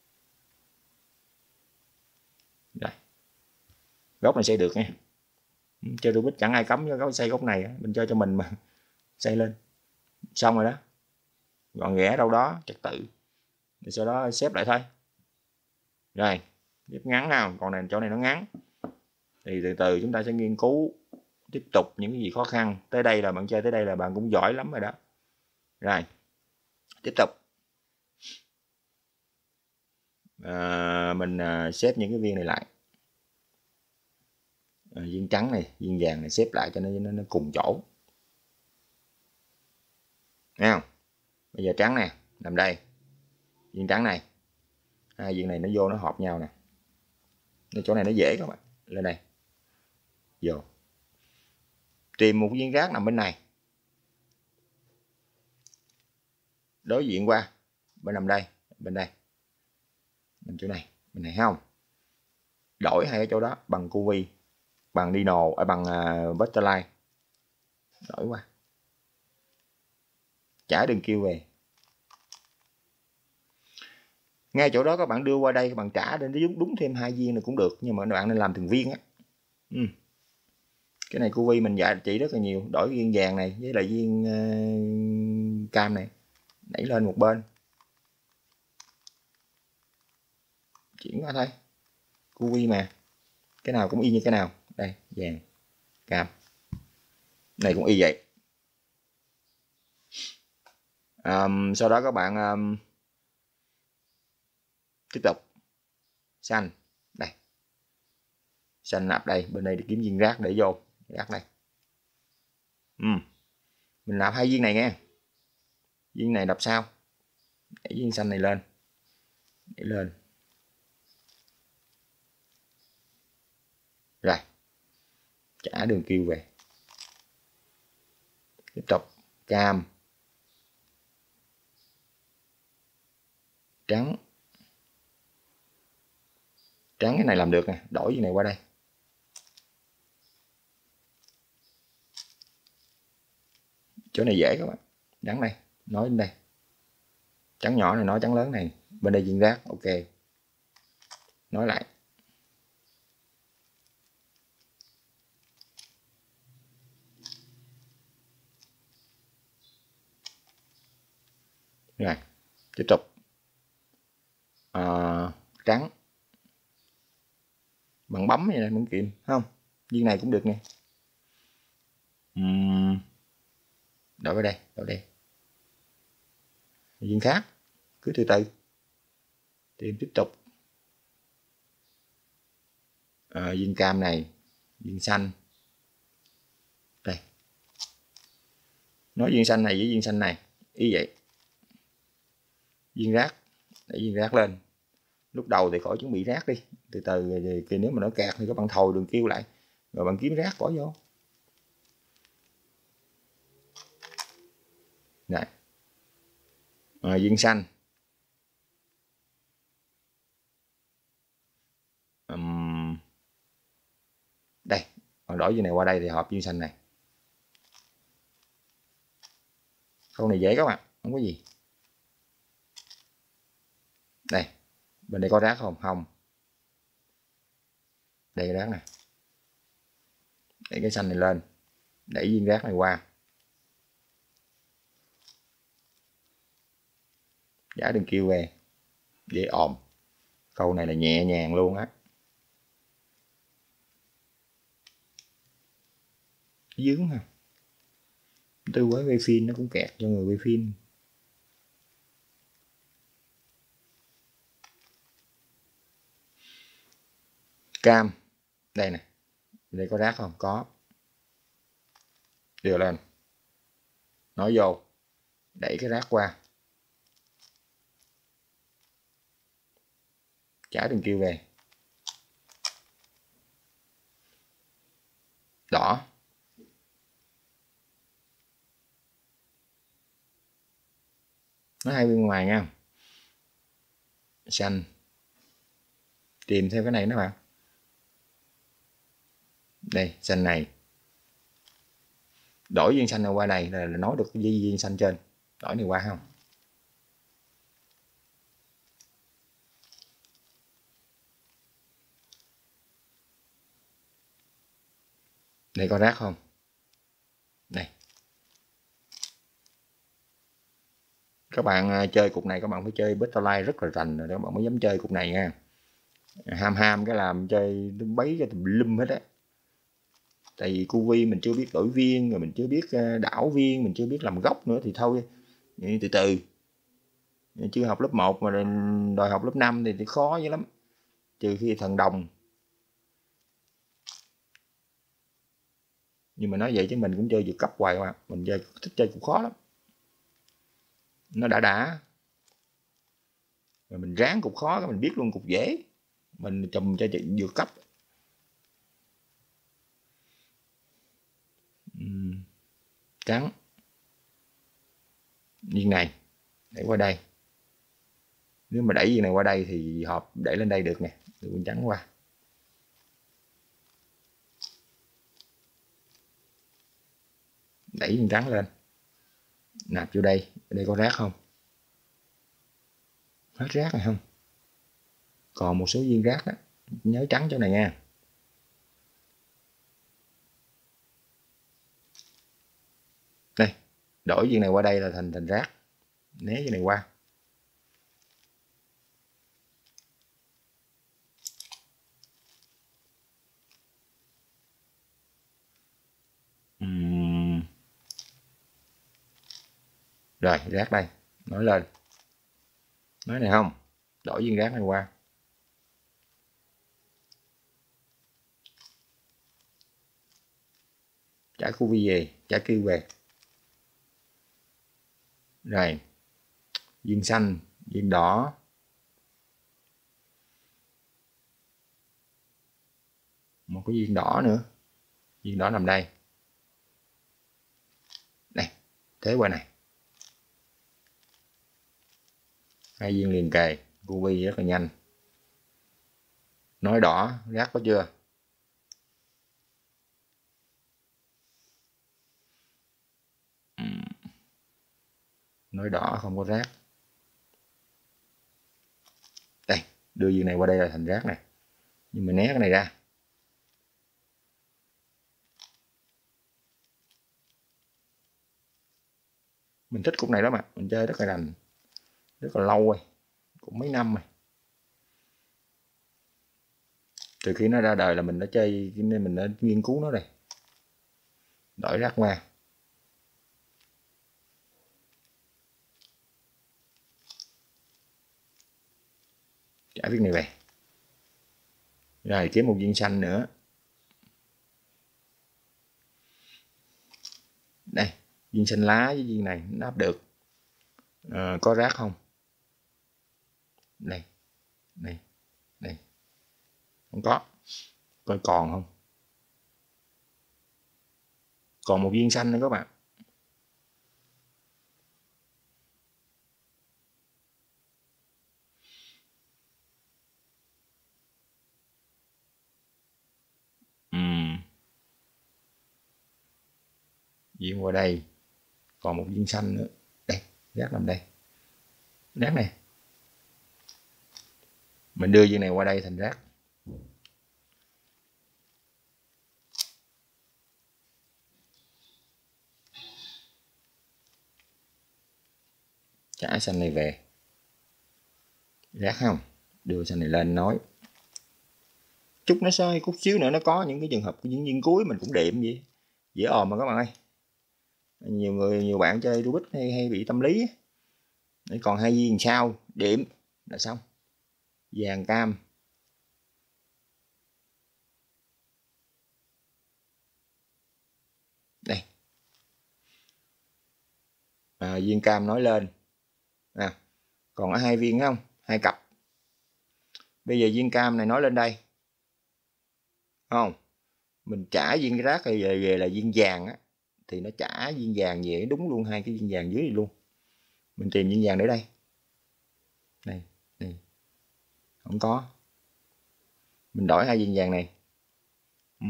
Đây, góc này xây được nha. Chơi Rubik chẳng ai cấm cho góc xây góc này, mình chơi cho mình mà xây lên xong rồi đó, gọn ghẽ đâu đó trật tự, rồi sau đó xếp lại thôi. Rồi xếp ngắn nào, còn này chỗ này nó ngắn thì từ từ chúng ta sẽ nghiên cứu tiếp tục những cái gì khó khăn. Tới đây là bạn chơi tới đây là bạn cũng giỏi lắm rồi đó. Rồi tiếp tục à, mình à, xếp những cái viên này lại, à, viên trắng này, viên vàng này xếp lại cho nó nó, nó cùng chỗ. Thấy không? Bây giờ trắng nè nằm đây, viên trắng này, hai viên này nó vô nó hợp nhau nè. Cái chỗ này nó dễ các bạn, lên đây vô tìm một viên rác nằm bên này, đối diện qua bên nằm đây, bên đây nằm chỗ này, bên này không, đổi hai cái chỗ đó bằng cu vi, bằng Dino ở à, bằng uh, Butterfly, đổi qua trả đường kêu về. Ngay chỗ đó các bạn đưa qua đây, các bạn trả đến đúng, đúng thêm hai viên này cũng được, nhưng mà các bạn nên làm từng viên á. Ừ. Cái này cu vi mình dạy chỉ rất là nhiều, đổi viên vàng này với lại viên uh, cam này, đẩy lên một bên, chuyển qua thôi, cu vi mà cái nào cũng y như cái nào. Đây vàng cam này cũng y vậy. Um, sau đó các bạn um, tiếp tục xanh đây, xanh nạp đây, bên đây để kiếm viên rác để vô rác đây. Ừ. Mình nạp hai viên này nghe, viên này đập sao, đẩy viên xanh này lên, đẩy lên rồi trả đường kêu về. Tiếp tục cam trắng, trắng cái này làm được nè, đổi cái này qua đây, chỗ này dễ các bạn, trắng đây nói đến đây, trắng nhỏ này nói trắng lớn này, bên đây viên rác, ok nói lại. Rồi tiếp tục à, trắng bằng bấm vậy này, bấm kim không, viên này cũng được nè. Uhm, đổi vào đây, đổi đây, viên khác cứ từ từ tìm tiếp tục. À, viên cam này, viên xanh đây, Nói viên xanh này với viên xanh này ý vậy. Viên rác, đẩy viên rác lên. Lúc đầu thì khỏi chuẩn bị rác đi, từ từ thì nếu mà nó kẹt thì các bạn thồi đường kêu lại, rồi bạn kiếm rác bỏ vô. Này, à, viên xanh. Uhm. Đây, bạn đổi viên này qua đây thì hợp viên xanh này. Câu này dễ các bạn, không có gì. Đây, bên đây có rác không? Không. Đây cái rác này. Đẩy cái xanh này lên, đẩy viên rác này qua. Giả đừng kêu về, dễ ồn. Câu này là nhẹ nhàng luôn á. Dướng ha. Tư với quay phim nó cũng kẹt cho người quay phim. Cam. Đây nè. Đây có rác không? Có. Đưa lên. Nói vô. Đẩy cái rác qua. Trả đừng kêu về. Đỏ. Nó hai bên ngoài nha. Xanh. Tìm theo cái này đó bạn. Đây, xanh này. Đổi viên xanh này qua đây là, là nói được cái viên xanh trên. Đổi này qua không? Đây có rác không? Đây. Các bạn chơi cục này các bạn phải chơi Betterlife rất là rành rồi đó, các bạn mới dám chơi cục này nha. Ham ham cái làm chơi bấy cho tùm lum hết á. Tại vì cu vi mình chưa biết đổi viên, rồi mình chưa biết đảo viên, mình chưa biết làm góc nữa thì thôi. Từ từ. Chưa học lớp một mà đòi học lớp năm thì, thì khó dữ lắm. Trừ khi thần đồng. Nhưng mà nói vậy chứ mình cũng chơi vượt cấp hoài mà. Mình chơi thích chơi cũng khó lắm. Nó đã đã. Rồi mình ráng cục khó cái mình biết luôn cục dễ. Mình chùm cho vượt cấp. Uhm. Trắng. Viên này. Đẩy qua đây. Nếu mà đẩy viên này qua đây thì hộp đẩy lên đây được nè. Đưa viên trắng qua. Đẩy viên trắng lên. Nạp vô đây. Ở đây có rác không? Hết rác rồi không? Còn một số viên rác đó. Nhớ trắng chỗ này nha. Đây. Đổi viên này qua đây là thành thành rác. Né viên này qua. Uhm. Rồi rác đây. Nói lên. Nói này không? Đổi viên rác này qua. Trả cu vi về. Trả kêu về. Rồi. Viên xanh. Viên đỏ. Một cái viên đỏ nữa. Viên đỏ nằm đây. Đây. Thế qua này. Hai viên liền kề. cu vi rất là nhanh. Nói đỏ. Rác có chưa? Nói đỏ không có rác. Đây. Đưa viên này qua đây là thành rác này. Nhưng mà né cái này ra. Mình thích cục này lắm mà. Mình chơi rất là rành. Rất là lâu rồi. Cũng mấy năm rồi. Từ khi nó ra đời là mình đã chơi, nên mình đã nghiên cứu nó rồi. Đổi rác qua. Trả viên này về. Rồi kiếm một viên xanh nữa. Đây. Viên xanh lá với viên này nó áp được. À, có rác không? Đây, đây, đây. Không có. Coi còn không? Còn một viên xanh nữa các bạn. Uhm. Viên qua đây. Còn một viên xanh nữa. Đây, rác nằm đây. Rác này. Mình đưa viên này qua đây thành rác. Trả xanh này về. Rác không? Đưa xanh này lên nói. Chút nó sai, chút xíu nữa nó có những cái trường hợp những viên cuối mình cũng điểm vậy. Dễ ồn mà các bạn ơi. Nhiều người, nhiều bạn chơi Rubik hay, hay bị tâm lý. Để còn hai viên sau, điểm là xong. Vàng cam. Đây. À, viên cam nói lên. À, còn ở hai viên không? Hai cặp. Bây giờ viên cam này nói lên đây. Không? Mình trả viên rác rồi về, về là viên vàng á. Thì nó trả viên vàng về đúng luôn hai cái viên vàng dưới này luôn. Mình tìm viên vàng để đây. Đây, đây. Không có. Mình đổi hai viên vàng này. Ừ.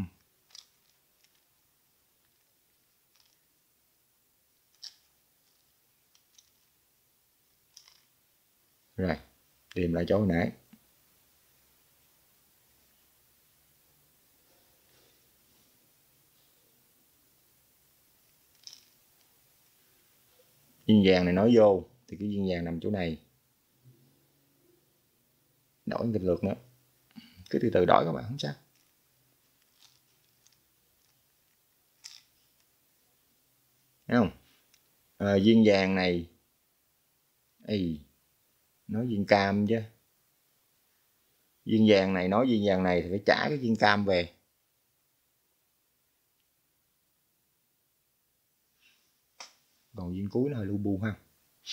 Rồi, tìm lại chỗ hồi nãy. Viên vàng này nói vô thì cái viên vàng nằm chỗ này. Đổi một lượt nữa. Cứ từ từ đổi các bạn, không sao. Thấy không? À, viên vàng này. Ê, nói viên cam chứ. Viên vàng này nói viên vàng này thì phải trả cái viên cam về. Còn viên cuối nó hơi lu bu ha.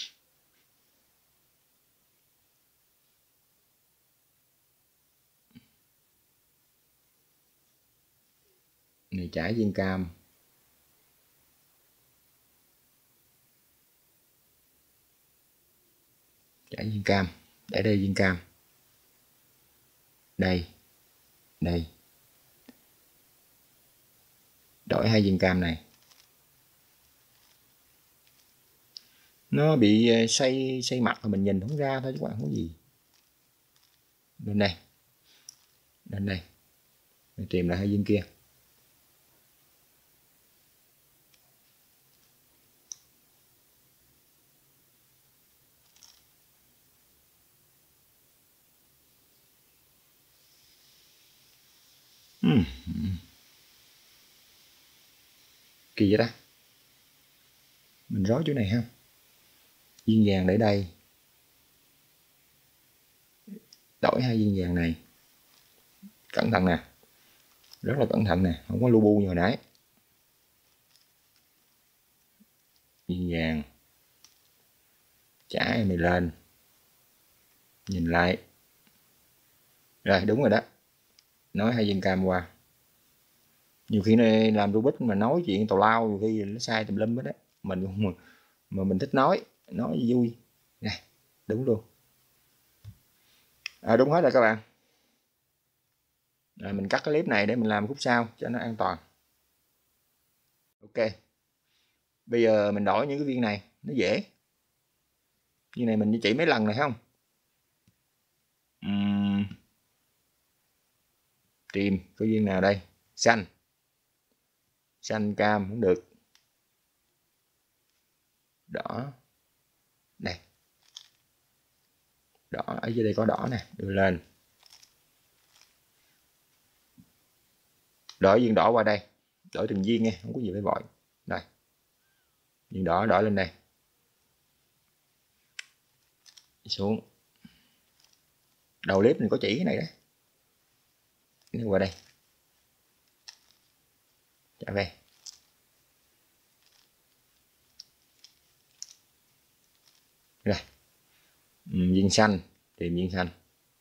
Này trả viên cam. Trả viên cam. Để đây viên cam. Đây. Đây. Đổi hai viên cam này. Nó bị xoay xoay mặt mà mình nhìn không ra thôi chứ các bạn, không có gì. Lên đây. Lên đây. Mình tìm lại hai viên kia. Hmm. Kỳ vậy ta. Mình rối chỗ này ha. Viên vàng để đây. Đổi hai viên vàng này. Cẩn thận nè. Rất là cẩn thận nè. Không có lu bu như hồi nãy. Viên vàng. Trả em này lên. Nhìn lại. Rồi đúng rồi đó. Nói hai viên cam qua. Nhiều khi nó làm Rubik mà nói chuyện tào lao, nhiều khi nó sai tùm lum hết đó. Mình mà, mà mình thích nói. Nói vui. Này, đúng luôn. À, đúng hết rồi các bạn. À, mình cắt cái clip này để mình làm khúc sau cho nó an toàn. Ok. Bây giờ mình đổi những cái viên này. Nó dễ. Viên này mình chỉ mấy lần này không? Uhm. Tìm có viên nào đây? Xanh. Xanh cam không được. Đỏ. Đây. Đỏ, ở dưới đây có đỏ nè, đưa lên. Đổi viên đỏ qua đây. Đổi từng viên nha, không có gì phải vội. Đây. Viên đỏ đổi lên đây. Xuống. Đầu clip mình có chỉ cái này đấy. Nó qua đây. Trả về. Rồi, ừ, viên xanh, tìm viên xanh.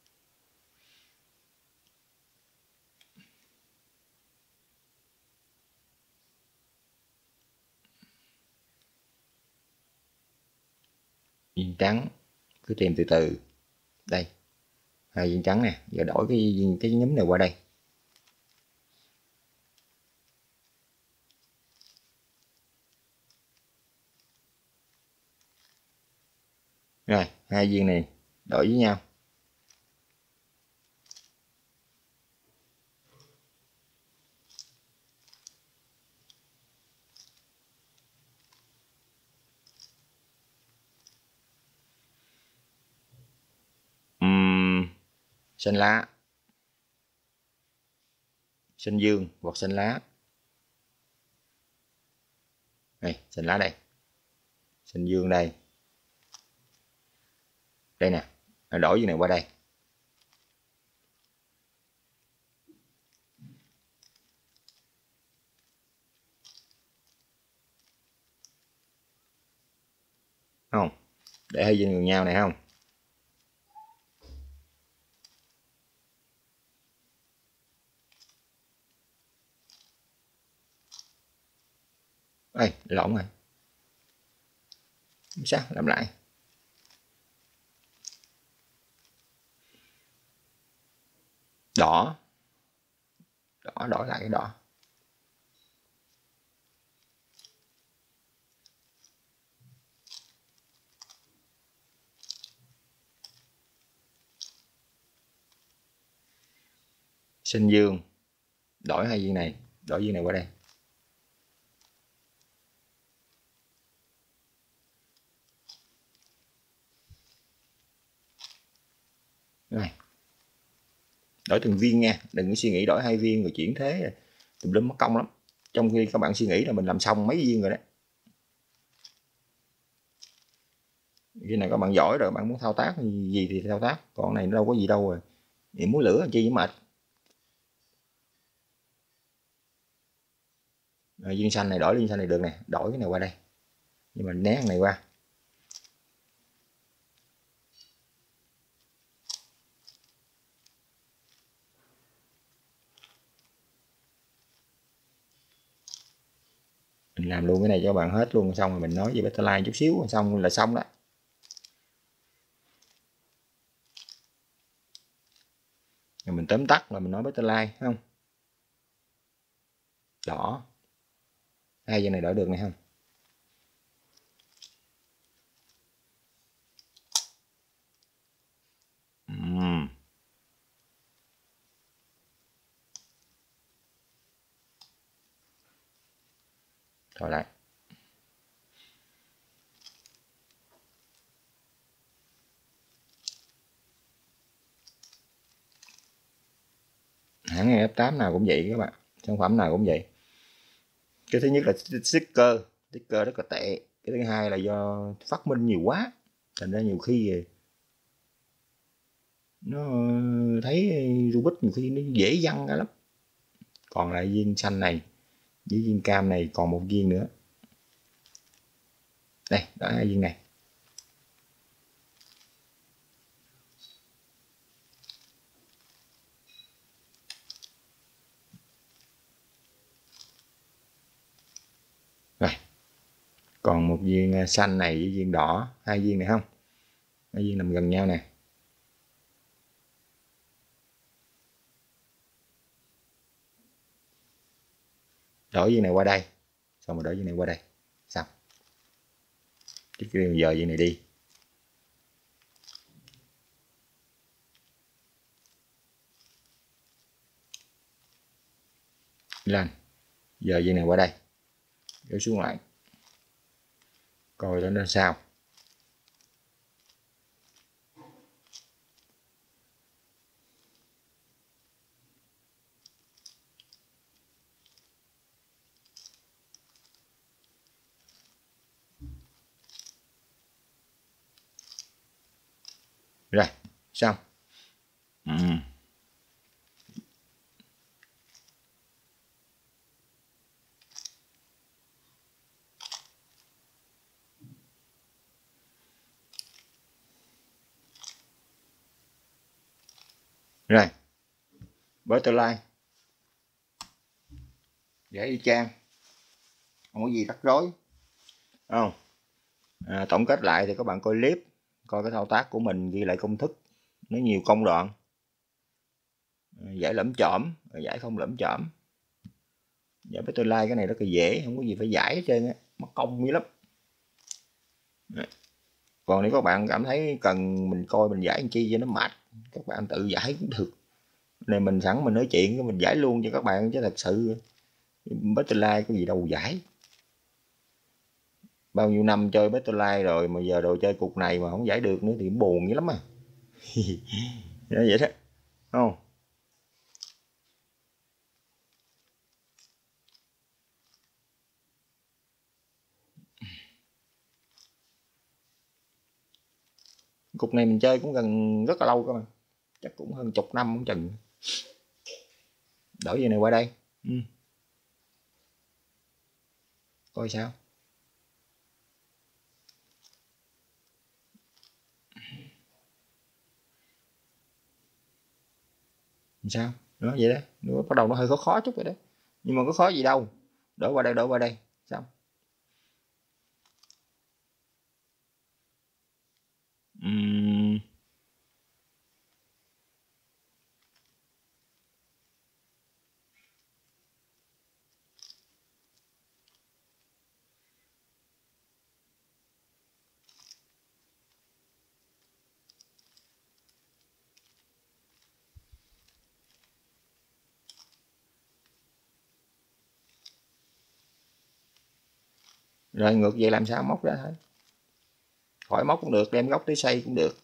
Viên trắng, cứ tìm từ từ. Đây, hai viên trắng nè, giờ đổi cái viên cái nhúm này qua đây. Rồi, hai viên này đổi với nhau. Uhm, xanh lá, xanh dương hoặc xanh lá. Này, xanh lá đây, xanh dương đây. Đây nè, đổi viên này qua đây. Không, để hai viên gần nhau này không. Ê, lộn rồi. Sao làm lại. Đỏ, đỏ đổi lại cái đỏ. Xanh dương, đổi hai viên này, đổi viên này qua đây. Rồi, đổi từng viên nha, đừng có suy nghĩ đổi hai viên rồi chuyển thế tùm lum mất công lắm, trong khi các bạn suy nghĩ là mình làm xong mấy viên rồi đấy. Khi nào các bạn giỏi rồi, bạn muốn thao tác gì thì thao tác, còn này nó đâu có gì đâu rồi, thì muốn lửa chi với mệt. Rồi, viên xanh này đổi viên xanh này được nè, đổi cái này qua đây, nhưng mà né cái này qua. Mình làm luôn cái này cho bạn hết luôn, xong rồi mình nói về Betterline chút xíu xong là xong đó. Rồi mình tóm tắt là mình nói Betterline không. Đỏ, hai viên này đổi được này không. Uhm. Thôi lại. Hãng ép tám nào cũng vậy các bạn, sản phẩm nào cũng vậy. Cái thứ nhất là sticker, sticker rất là tệ. Cái thứ hai là do phát minh nhiều quá, thành ra nhiều khi nó thấy Rubik nhiều khi nó dễ văng ra lắm. Còn lại viên xanh này với viên cam này còn một viên nữa. Đây, đó hai viên này. Rồi, còn một viên xanh này với viên đỏ, hai viên này không, hai viên nằm gần nhau nè. Đổi viên này qua đây, xong rồi đổi viên này qua đây, xong. Trước khi giờ viên này đi. Lên, giờ viên này qua đây, kéo xuống lại, coi nó ra sao. Rồi, xong. Ừ. Rồi Betterline dễ y chang, không có gì rắc rối không. À, tổng kết lại thì các bạn coi clip, coi cái thao tác của mình, ghi lại công thức, nó nhiều công đoạn, giải lẫm chởm, giải không lẫm chởm. Giải Betterline cái này rất là dễ, không có gì phải giải hết trơn á, mất công dữ lắm. Còn nếu các bạn cảm thấy cần mình coi mình giải làm chi cho nó mệt, các bạn tự giải cũng được. Này mình sẵn mình nói chuyện mình giải luôn cho các bạn, chứ thật sự Betterline có gì đâu giải. Bao nhiêu năm chơi Betterline rồi mà giờ đồ chơi cục này mà không giải được nữa thì cũng buồn dữ lắm à. Vậy đó không. Cục này mình chơi cũng gần rất là lâu các bạn, chắc cũng hơn chục năm cũng chừng. Đổi về này qua đây, ừ. Coi sao. Sao đó vậy đó, nó bắt đầu nó hơi khó khó chút rồi đó, nhưng mà có khó gì đâu. Đổi qua đây, đổi qua đây xong. Uhm. Rồi ngược về làm sao móc ra thôi, khỏi móc cũng được, đem góc tới xây cũng được.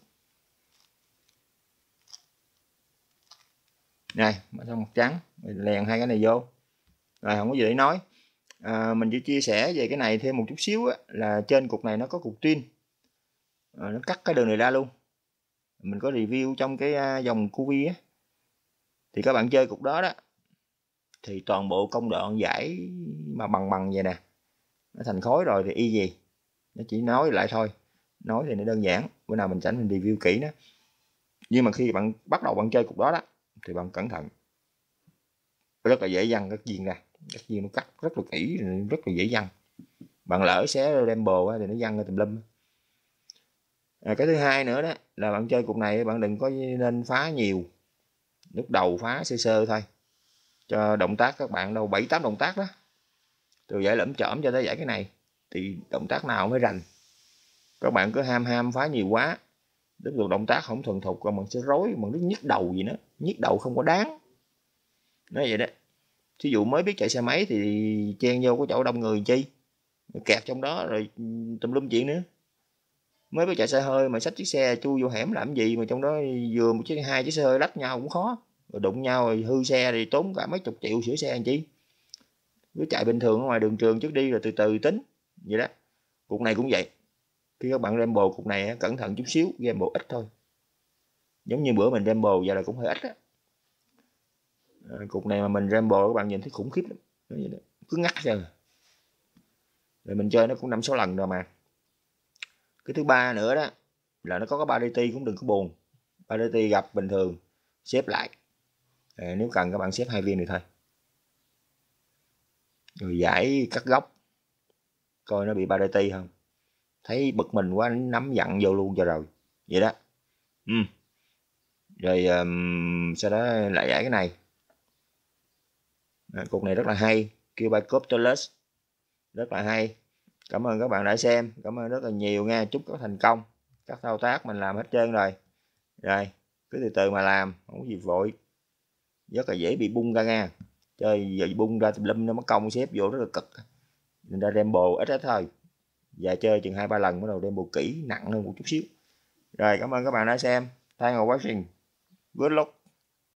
Này mà xong mặt trắng mình lèn hai cái này vô rồi, không có gì để nói. À, mình chỉ chia sẻ về cái này thêm một chút xíu á, là trên cục này nó có cục twin, à, nó cắt cái đường này ra luôn. Mình có review trong cái dòng Cuvi á, thì các bạn chơi cục đó đó thì toàn bộ công đoạn giải mà bằng bằng vậy nè, nó thành khối rồi thì y gì, nó chỉ nói lại thôi. Nói thì nó đơn giản, bữa nào mình sẵn mình review kỹ đó. Nhưng mà khi bạn bắt đầu bạn chơi cục đó đó thì bạn cẩn thận, rất là dễ văng các viên ra, các viên nó cắt rất là kỹ, rất là dễ văng. Bạn lỡ xé Rambo thì nó văng ra tùm lum. À, cái thứ hai nữa đó là bạn chơi cục này bạn đừng có nên phá nhiều, lúc đầu phá sơ sơ thôi, cho động tác các bạn đâu bảy tám động tác đó, từ giải lẫm chởm cho tới giải cái này thì động tác nào mới rành. Các bạn cứ ham ham phá nhiều quá, lúc được động tác không thuần thục, còn mình sẽ rối, mình nó nhức đầu gì nữa, nhức đầu không có đáng. Nói vậy đó. Thí dụ mới biết chạy xe máy thì chen vô cái chỗ đông người chi, kẹt trong đó rồi tùm lum chuyện nữa. Mới biết chạy xe hơi mà xách chiếc xe chui vô hẻm làm gì, mà trong đó vừa một chiếc hai chiếc xe hơi lách nhau cũng khó, rồi đụng nhau rồi hư xe thì tốn cả mấy chục triệu sửa xe làm chi. Cứ chạy bình thường ở ngoài đường trường trước đi rồi từ từ tính vậy đó. Cục này cũng vậy, khi các bạn Rambo cục này cẩn thận chút xíu, Rambo ít thôi, giống như bữa mình Rambo giờ là cũng hơi ít á. À, cục này mà mình Rambo các bạn nhìn thấy khủng khiếp lắm, vậy đó. Cứ ngắt ra rồi mình chơi nó cũng năm sáu lần rồi mà. Cái thứ ba nữa đó là nó có cái ba đê tê, cũng đừng có buồn. ba đê tê gặp bình thường xếp lại, à, nếu cần các bạn xếp hai viên này thôi, rồi giải cắt góc coi nó bị ba đê tê không, thấy bực mình quá nắm dặn vô luôn cho rồi vậy đó. Ừ. Rồi um, sau đó lại giải cái này. À, cục này rất là hay, Cubicopterus rất là hay. Cảm ơn các bạn đã xem, cảm ơn rất là nhiều nha, chúc có thành công. Các thao tác mình làm hết trơn rồi, rồi cứ từ từ mà làm, không có gì vội, rất là dễ bị bung ra nha. Chơi giờ bung ra tùm lum nó mất công xếp vô rất là cực, nên ra Rambo ít ít thôi, và chơi chừng hai ba lần bắt đầu Rambo kỹ nặng hơn một chút xíu. Rồi cảm ơn các bạn đã xem, thanks for watching, good luck.